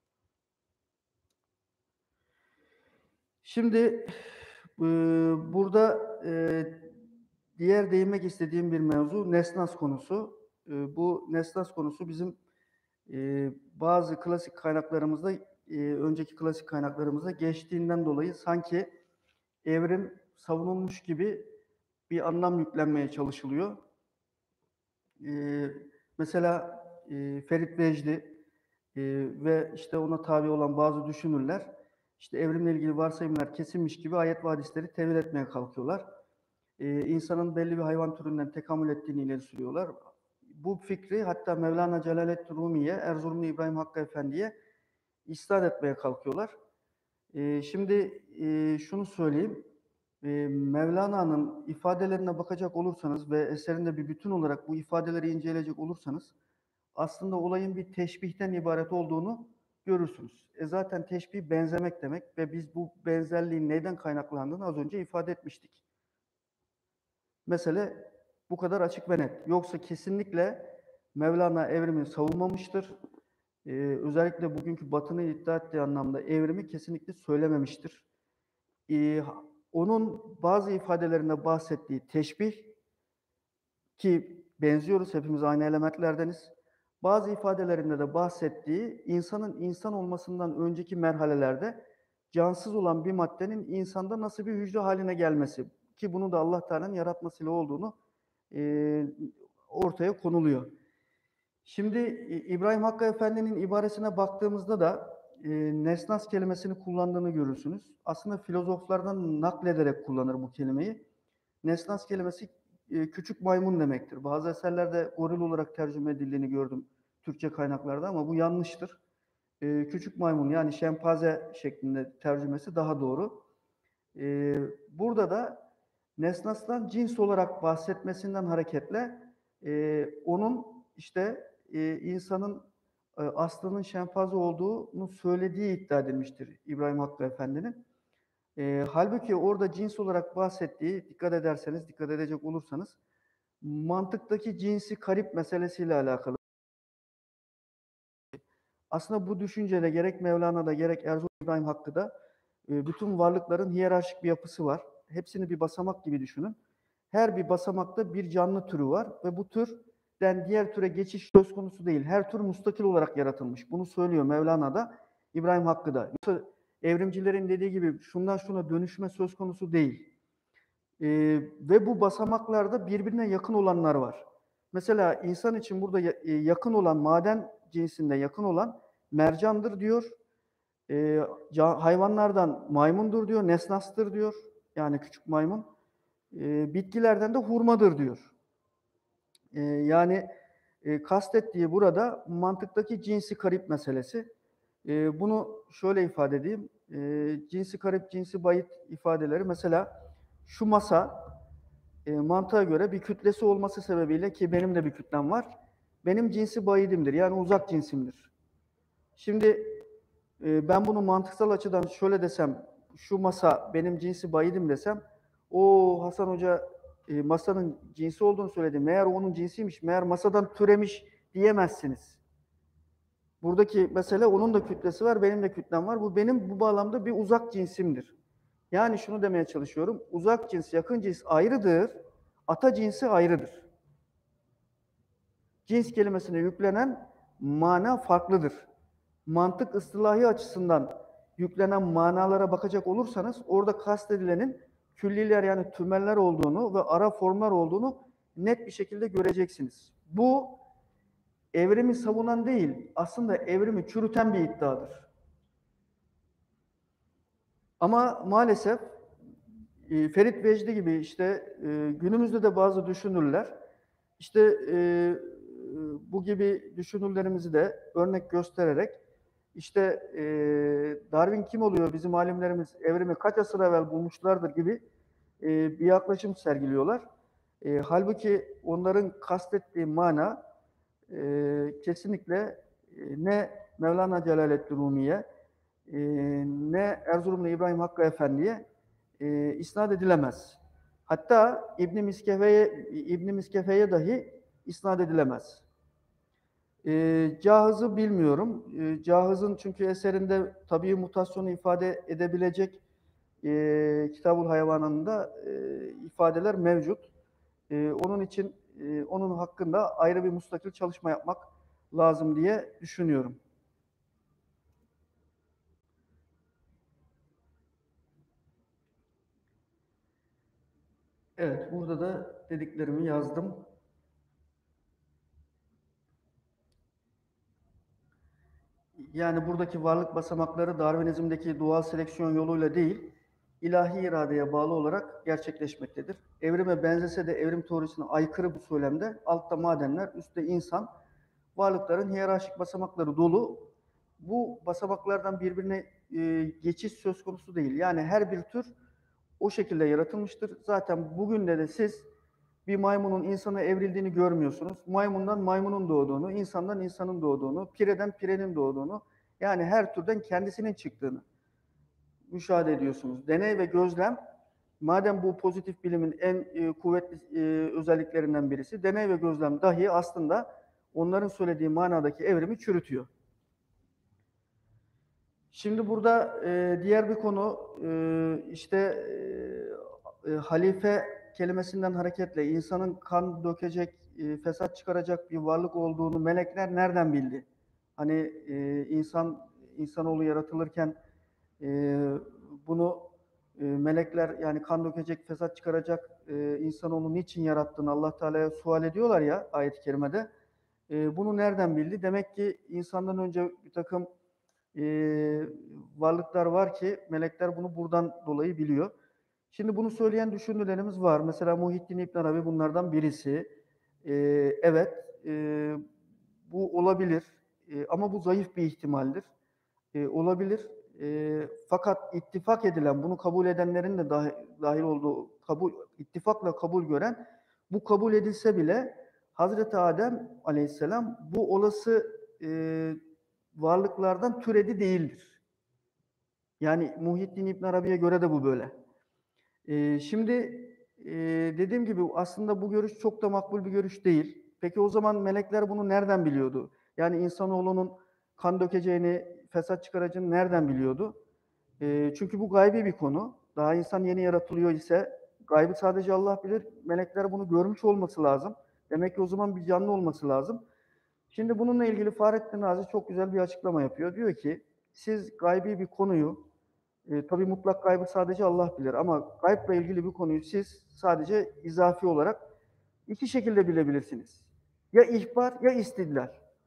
Şimdi e, burada e, diğer değinmek istediğim bir mevzu Nesnas konusu. E, bu Nesnas konusu bizim e, bazı klasik kaynaklarımızda, e, önceki klasik kaynaklarımızda geçtiğinden dolayı sanki evrim savunulmuş gibi bir anlam yüklenmeye çalışılıyor. E, mesela e, Ferit Vecdi e, ve işte ona tabi olan bazı düşünürler, işte evrimle ilgili varsayımlar kesinmiş gibi ayet ve hadisleri tevil etmeye kalkıyorlar. Ee, insanın belli bir hayvan türünden tekamül ettiğini ileri sürüyorlar. Bu fikri hatta Mevlana Celaleddin Rumi'ye, Erzurumlu İbrahim Hakkı Efendi'ye isnat etmeye kalkıyorlar. Ee, şimdi e, şunu söyleyeyim, e, Mevlana'nın ifadelerine bakacak olursanız ve eserinde bir bütün olarak bu ifadeleri inceleyecek olursanız, aslında olayın bir teşbihten ibaret olduğunu görürsünüz. E zaten teşbih benzemek demek ve biz bu benzerliğin neyden kaynaklandığını az önce ifade etmiştik. Mesele bu kadar açık ve net. Yoksa kesinlikle Mevlana evrimi savunmamıştır. Ee, özellikle bugünkü Batı'nın iddia ettiği anlamda evrimi kesinlikle söylememiştir. Ee, onun bazı ifadelerinde bahsettiği teşbih, ki benziyoruz, hepimiz aynı elementlerdeniz. Bazı ifadelerinde de bahsettiği insanın insan olmasından önceki merhalelerde cansız olan bir maddenin insanda nasıl bir hücre haline gelmesi, ki bunu da Allah Teala'nın yaratmasıyla olduğunu e, ortaya konuluyor. Şimdi İbrahim Hakkı Efendi'nin ibaresine baktığımızda da e, nesnas kelimesini kullandığını görürsünüz. Aslında filozoflardan naklederek kullanır bu kelimeyi. Nesnas kelimesi e, küçük maymun demektir. Bazı eserlerde goril olarak tercüme edildiğini gördüm Türkçe kaynaklarda ama bu yanlıştır. E, küçük maymun yani şempanze şeklinde tercümesi daha doğru. E, burada da nesnastan cins olarak bahsetmesinden hareketle e, onun işte e, insanın e, aslının şempanze olduğunu söylediği iddia edilmiştir İbrahim Hakkı Efendi'nin. E, halbuki orada cins olarak bahsettiği, dikkat ederseniz, dikkat edecek olursanız, mantıktaki cinsi karip meselesiyle alakalı. Aslında bu düşüncede gerek Mevlana'da gerek Erzurum İbrahim Hakkı'da e, bütün varlıkların hiyerarşik bir yapısı var. Hepsini bir basamak gibi düşünün. Her bir basamakta bir canlı türü var ve bu türden diğer türe geçiş söz konusu değil. Her tür mustakil olarak yaratılmış. Bunu söylüyor Mevlana'da, İbrahim Hakkı'da. Yoksa evrimcilerin dediği gibi şundan şuna dönüşme söz konusu değil. Ee, ve bu basamaklarda birbirine yakın olanlar var. Mesela insan için burada yakın olan, maden cinsinde yakın olan mercandır diyor. Ee, hayvanlardan maymundur diyor, nesnastır diyor. Yani küçük maymun. Ee, bitkilerden de hurmadır diyor. Ee, yani e, kastettiği burada mantıktaki cinsi karip meselesi. Ee, bunu şöyle ifade edeyim. Ee, cinsi karip, cinsi bayit ifadeleri mesela şu masa e, mantığa göre bir kütlesi olması sebebiyle, ki benim de bir kütlem var, benim cinsi bayidimdir. Yani uzak cinsimdir. Şimdi e, ben bunu mantıksal açıdan şöyle desem, şu masa benim cinsi bayidim desem, o Hasan Hoca e, masanın cinsi olduğunu söyledi. Meğer onun cinsiymiş, meğer masadan türemiş diyemezsiniz. Buradaki mesele onun da kütlesi var, benim de kütlem var. Bu benim bu bağlamda bir uzak cinsimdir. Yani şunu demeye çalışıyorum. Uzak cins, yakın cins ayrıdır. Ata cinsi ayrıdır. Cins kelimesine yüklenen mana farklıdır. Mantık ıstilahi açısından yüklenen manalara bakacak olursanız orada kastedilenin külliler yani tümeller olduğunu ve ara formlar olduğunu net bir şekilde göreceksiniz. Bu evrimi savunan değil, aslında evrimi çürüten bir iddiadır. Ama maalesef e, Ferit Vecdi gibi işte e, günümüzde de bazı düşünürler işte e, bu gibi düşünürlerimizi de örnek göstererek işte e, Darwin kim oluyor, bizim alimlerimiz evrimi kaç asır evvel bulmuşlardır gibi e, bir yaklaşım sergiliyorlar. E, halbuki onların kastettiği mana e, kesinlikle e, ne Mevlana Celaleddin Rumi'ye e, ne Erzurumlu İbrahim Hakkı Efendi'ye e, isnat edilemez. Hatta İbn Miskefe'ye İbn Miskefe'ye dahi isnat edilemez. E, Cahız'ı bilmiyorum. E, Cahız'ın çünkü eserinde tabii mutasyonu ifade edebilecek e, Kitab-ül Hayvanı'nda e, ifadeler mevcut. E, onun için e, onun hakkında ayrı bir müstakil çalışma yapmak lazım diye düşünüyorum. Evet, burada da dediklerimi yazdım. Yani buradaki varlık basamakları Darwinizm'deki doğal seleksiyon yoluyla değil, ilahi iradeye bağlı olarak gerçekleşmektedir. Evrime benzese de evrim teorisine aykırı bu söylemde altta madenler, üstte insan, varlıkların hiyerarşik basamakları dolu. Bu basamaklardan birbirine e, geçiş söz konusu değil. Yani her bir tür o şekilde yaratılmıştır. Zaten bugün de de siz bir maymunun insana evrildiğini görmüyorsunuz. Maymundan maymunun doğduğunu, insandan insanın doğduğunu, pireden pirenin doğduğunu, yani her türden kendisinin çıktığını müşahede ediyorsunuz. Deney ve gözlem, madem bu pozitif bilimin en e, kuvvetli e, özelliklerinden birisi, deney ve gözlem dahi aslında onların söylediği manadaki evrimi çürütüyor. Şimdi burada e, diğer bir konu e, işte e, e, halife kelimesinden hareketle insanın kan dökecek, e, fesat çıkaracak bir varlık olduğunu melekler nereden bildi? Hani e, insan insanoğlu yaratılırken e, bunu e, melekler yani kan dökecek, fesat çıkaracak e, insanoğlu niçin yarattığını Allah Teala'ya sual ediyorlar ya ayet-i kerimede. E, bunu nereden bildi? Demek ki insandan önce bir takım e, varlıklar var ki melekler bunu buradan dolayı biliyor. Şimdi bunu söyleyen düşünürlerimiz var. Mesela Muhittin İbn Arabi bunlardan birisi. E, evet, e, bu olabilir. E, ama bu zayıf bir ihtimaldir. E, olabilir. E, fakat ittifak edilen, bunu kabul edenlerin de dahil, dahil olduğu, kabul, ittifakla kabul gören, bu kabul edilse bile Hazreti Adem Aleyhisselam bu olası e, varlıklardan türedi değildir. Yani Muhyiddin İbn Arabi'ye göre de bu böyle. Ee, şimdi e, dediğim gibi aslında bu görüş çok da makbul bir görüş değil. Peki o zaman melekler bunu nereden biliyordu? Yani insanoğlunun kan dökeceğini, fesat çıkaracağını nereden biliyordu? E, çünkü bu gaybi bir konu. Daha insan yeni yaratılıyor ise gaybı sadece Allah bilir. Melekler bunu görmüş olması lazım. Demek ki o zaman bir canlı olması lazım. Şimdi bununla ilgili Fahrettin Razi çok güzel bir açıklama yapıyor. Diyor ki, siz gaybi bir konuyu, e, tabii mutlak gaybı sadece Allah bilir ama gaybla ilgili bir konuyu siz sadece izafi olarak iki şekilde bilebilirsiniz. Ya ihbar ya istidlal.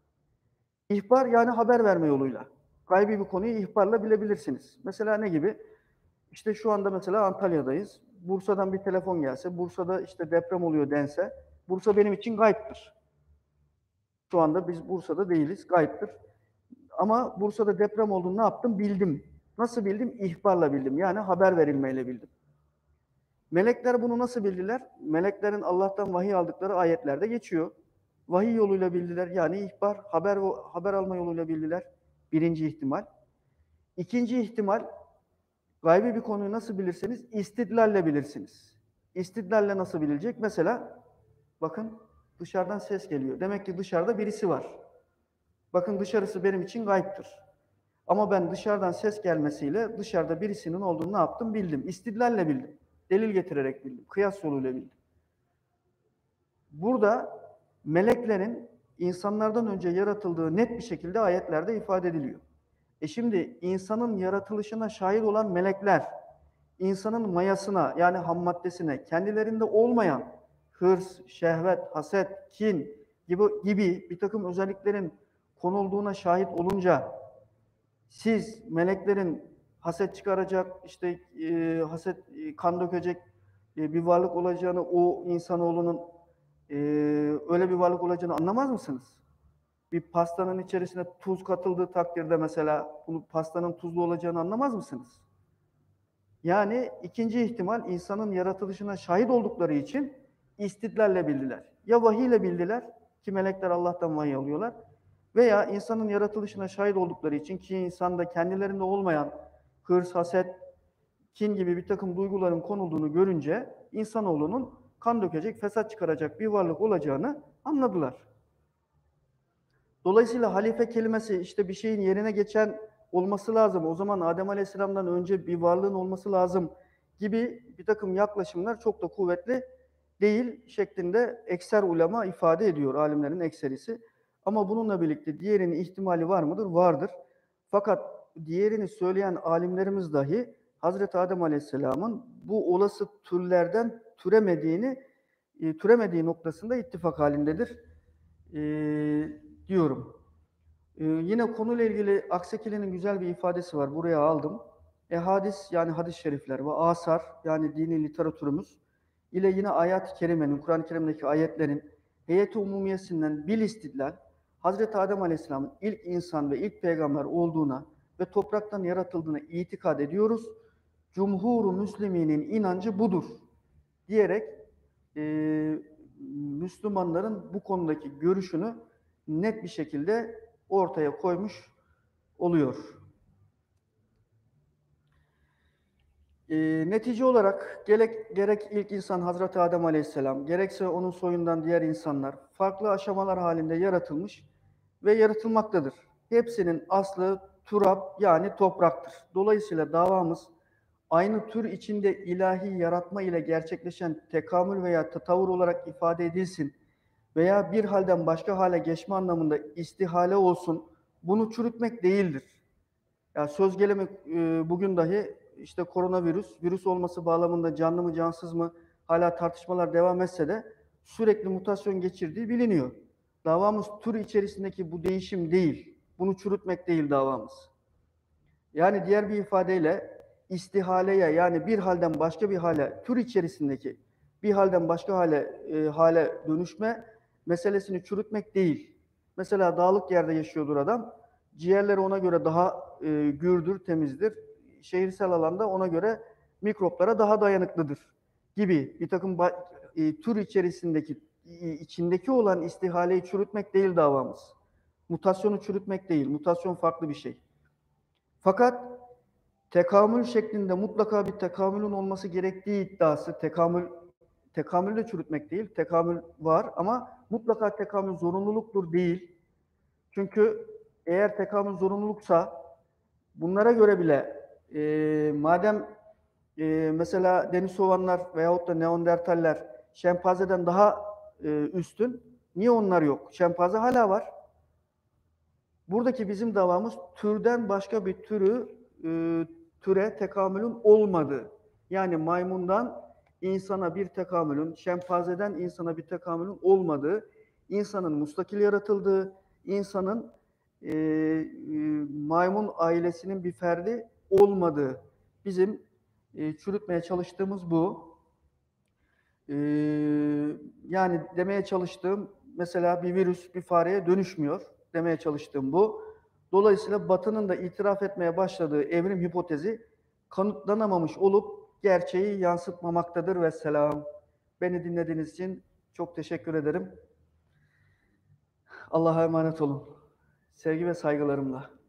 İhbar yani haber verme yoluyla. Gaybi bir konuyu ihbarla bilebilirsiniz. Mesela ne gibi? İşte şu anda mesela Antalya'dayız. Bursa'dan bir telefon gelse, Bursa'da işte deprem oluyor dense, Bursa benim için gayiptir. Şu anda biz Bursa'da değiliz, gayiptir. Ama Bursa'da deprem olduğunu ne yaptım? Bildim. Nasıl bildim? İhbarla bildim. Yani haber verilmeyle bildim. Melekler bunu nasıl bildiler? Meleklerin Allah'tan vahiy aldıkları ayetlerde geçiyor. Vahiy yoluyla bildiler. Yani ihbar, haber haber alma yoluyla bildiler. Birinci ihtimal. İkinci ihtimal, gaybi bir konuyu nasıl bilirsiniz? İstidlalle bilirsiniz. İstidlalle nasıl bilecek? Mesela bakın dışarıdan ses geliyor. Demek ki dışarıda birisi var. Bakın dışarısı benim için gayiptir. Ama ben dışarıdan ses gelmesiyle dışarıda birisinin olduğunu ne yaptım? Bildim. İstidlalle bildim. Delil getirerek bildim. Kıyas yoluyla bildim. Burada meleklerin insanlardan önce yaratıldığı net bir şekilde ayetlerde ifade ediliyor. E şimdi insanın yaratılışına şahit olan melekler, insanın mayasına yani ham maddesine kendilerinde olmayan hırs, şehvet, haset, kin gibi, gibi bir takım özelliklerin konulduğuna şahit olunca siz meleklerin haset çıkaracak, işte e, haset e, kan dökecek e, bir varlık olacağını, o insanoğlunun e, öyle bir varlık olacağını anlamaz mısınız? Bir pastanın içerisine tuz katıldığı takdirde mesela bunu pastanın tuzlu olacağını anlamaz mısınız? Yani ikinci ihtimal insanın yaratılışına şahit oldukları için istidlalle bildiler. Ya vahiyle bildiler ki melekler Allah'tan vahiy alıyorlar veya insanın yaratılışına şahit oldukları için ki insanda kendilerinde olmayan hırs, haset, kin gibi bir takım duyguların konulduğunu görünce insanoğlunun kan dökecek, fesat çıkaracak bir varlık olacağını anladılar. Dolayısıyla halife kelimesi işte bir şeyin yerine geçen olması lazım. O zaman Adem Aleyhisselam'dan önce bir varlığın olması lazım gibi bir takım yaklaşımlar çok da kuvvetli değil şeklinde ekser ulema ifade ediyor, alimlerin ekserisi. Ama bununla birlikte diğerinin ihtimali var mıdır? Vardır. Fakat diğerini söyleyen alimlerimiz dahi Hazreti Adem Aleyhisselam'ın bu olası türlerden türemediğini, e, türemediği noktasında ittifak halindedir e, diyorum. Ee, yine konuyla ilgili Aksekili'nin güzel bir ifadesi var. Buraya aldım. Ehadis yani hadis-i şerifler ve asar yani dini literatürümüz ile yine ayet-i kerimenin, Kur'an-ı Kerim'deki ayetlerin heyeti umumiyesinden bil istidlal, Hazreti Adem Aleyhisselam'ın ilk insan ve ilk peygamber olduğuna ve topraktan yaratıldığına itikad ediyoruz. Cumhur-u Müslüminin inancı budur diyerek e, Müslümanların bu konudaki görüşünü net bir şekilde ortaya koymuş oluyor. E, netice olarak gerek, gerek ilk insan Hazreti Adem Aleyhisselam, gerekse onun soyundan diğer insanlar farklı aşamalar halinde yaratılmış ve yaratılmaktadır. Hepsinin aslı turab yani topraktır. Dolayısıyla davamız aynı tür içinde ilahi yaratma ile gerçekleşen tekamül veya tatavvur olarak ifade edilsin veya bir halden başka hale geçme anlamında istihale olsun, bunu çürütmek değildir. Ya söz gelimi e, bugün dahi işte koronavirüs, virüs olması bağlamında canlı mı cansız mı hala tartışmalar devam etse de sürekli mutasyon geçirdiği biliniyor. Davamız tür içerisindeki bu değişim değil, bunu çürütmek değil davamız. Yani diğer bir ifadeyle istihaleye yani bir halden başka bir hale, tür içerisindeki bir halden başka hale e, hale dönüşme meselesini çürütmek değil. Mesela dağlık yerde yaşıyordur adam, ciğerleri ona göre daha e, gürdür, temizdir. Şehirsel alanda ona göre mikroplara daha dayanıklıdır gibi bir takım e, tür içerisindeki içindeki olan istihaleyi çürütmek değil davamız. Mutasyonu çürütmek değil. Mutasyon farklı bir şey. Fakat tekamül şeklinde mutlaka bir tekamülün olması gerektiği iddiası, tekamül tekamülü de çürütmek değil, tekamül var ama mutlaka tekamül zorunluluktur değil. Çünkü eğer tekamül zorunluluksa bunlara göre bile e, madem e, mesela Denisovanlar veyahut da Neandertaller şempanzeden daha e, üstün, niye onlar yok? Şempanze hala var. Buradaki bizim davamız türden başka bir türü e, türe tekamülün olmadığı. Yani maymundan insana bir tekamülün, şempanzeden insana bir tekamülün olmadığı, insanın mustakil yaratıldığı, insanın e, e, maymun ailesinin bir ferdi olmadığı. Bizim e, çürütmeye çalıştığımız bu. E, yani demeye çalıştığım mesela bir virüs bir fareye dönüşmüyor. Demeye çalıştığım bu. Dolayısıyla Batı'nın da itiraf etmeye başladığı evrim hipotezi kanıtlanamamış olup gerçeği yansıtmamaktadır ve selam. Beni dinlediğiniz için çok teşekkür ederim. Allah'a emanet olun. Sevgi ve saygılarımla.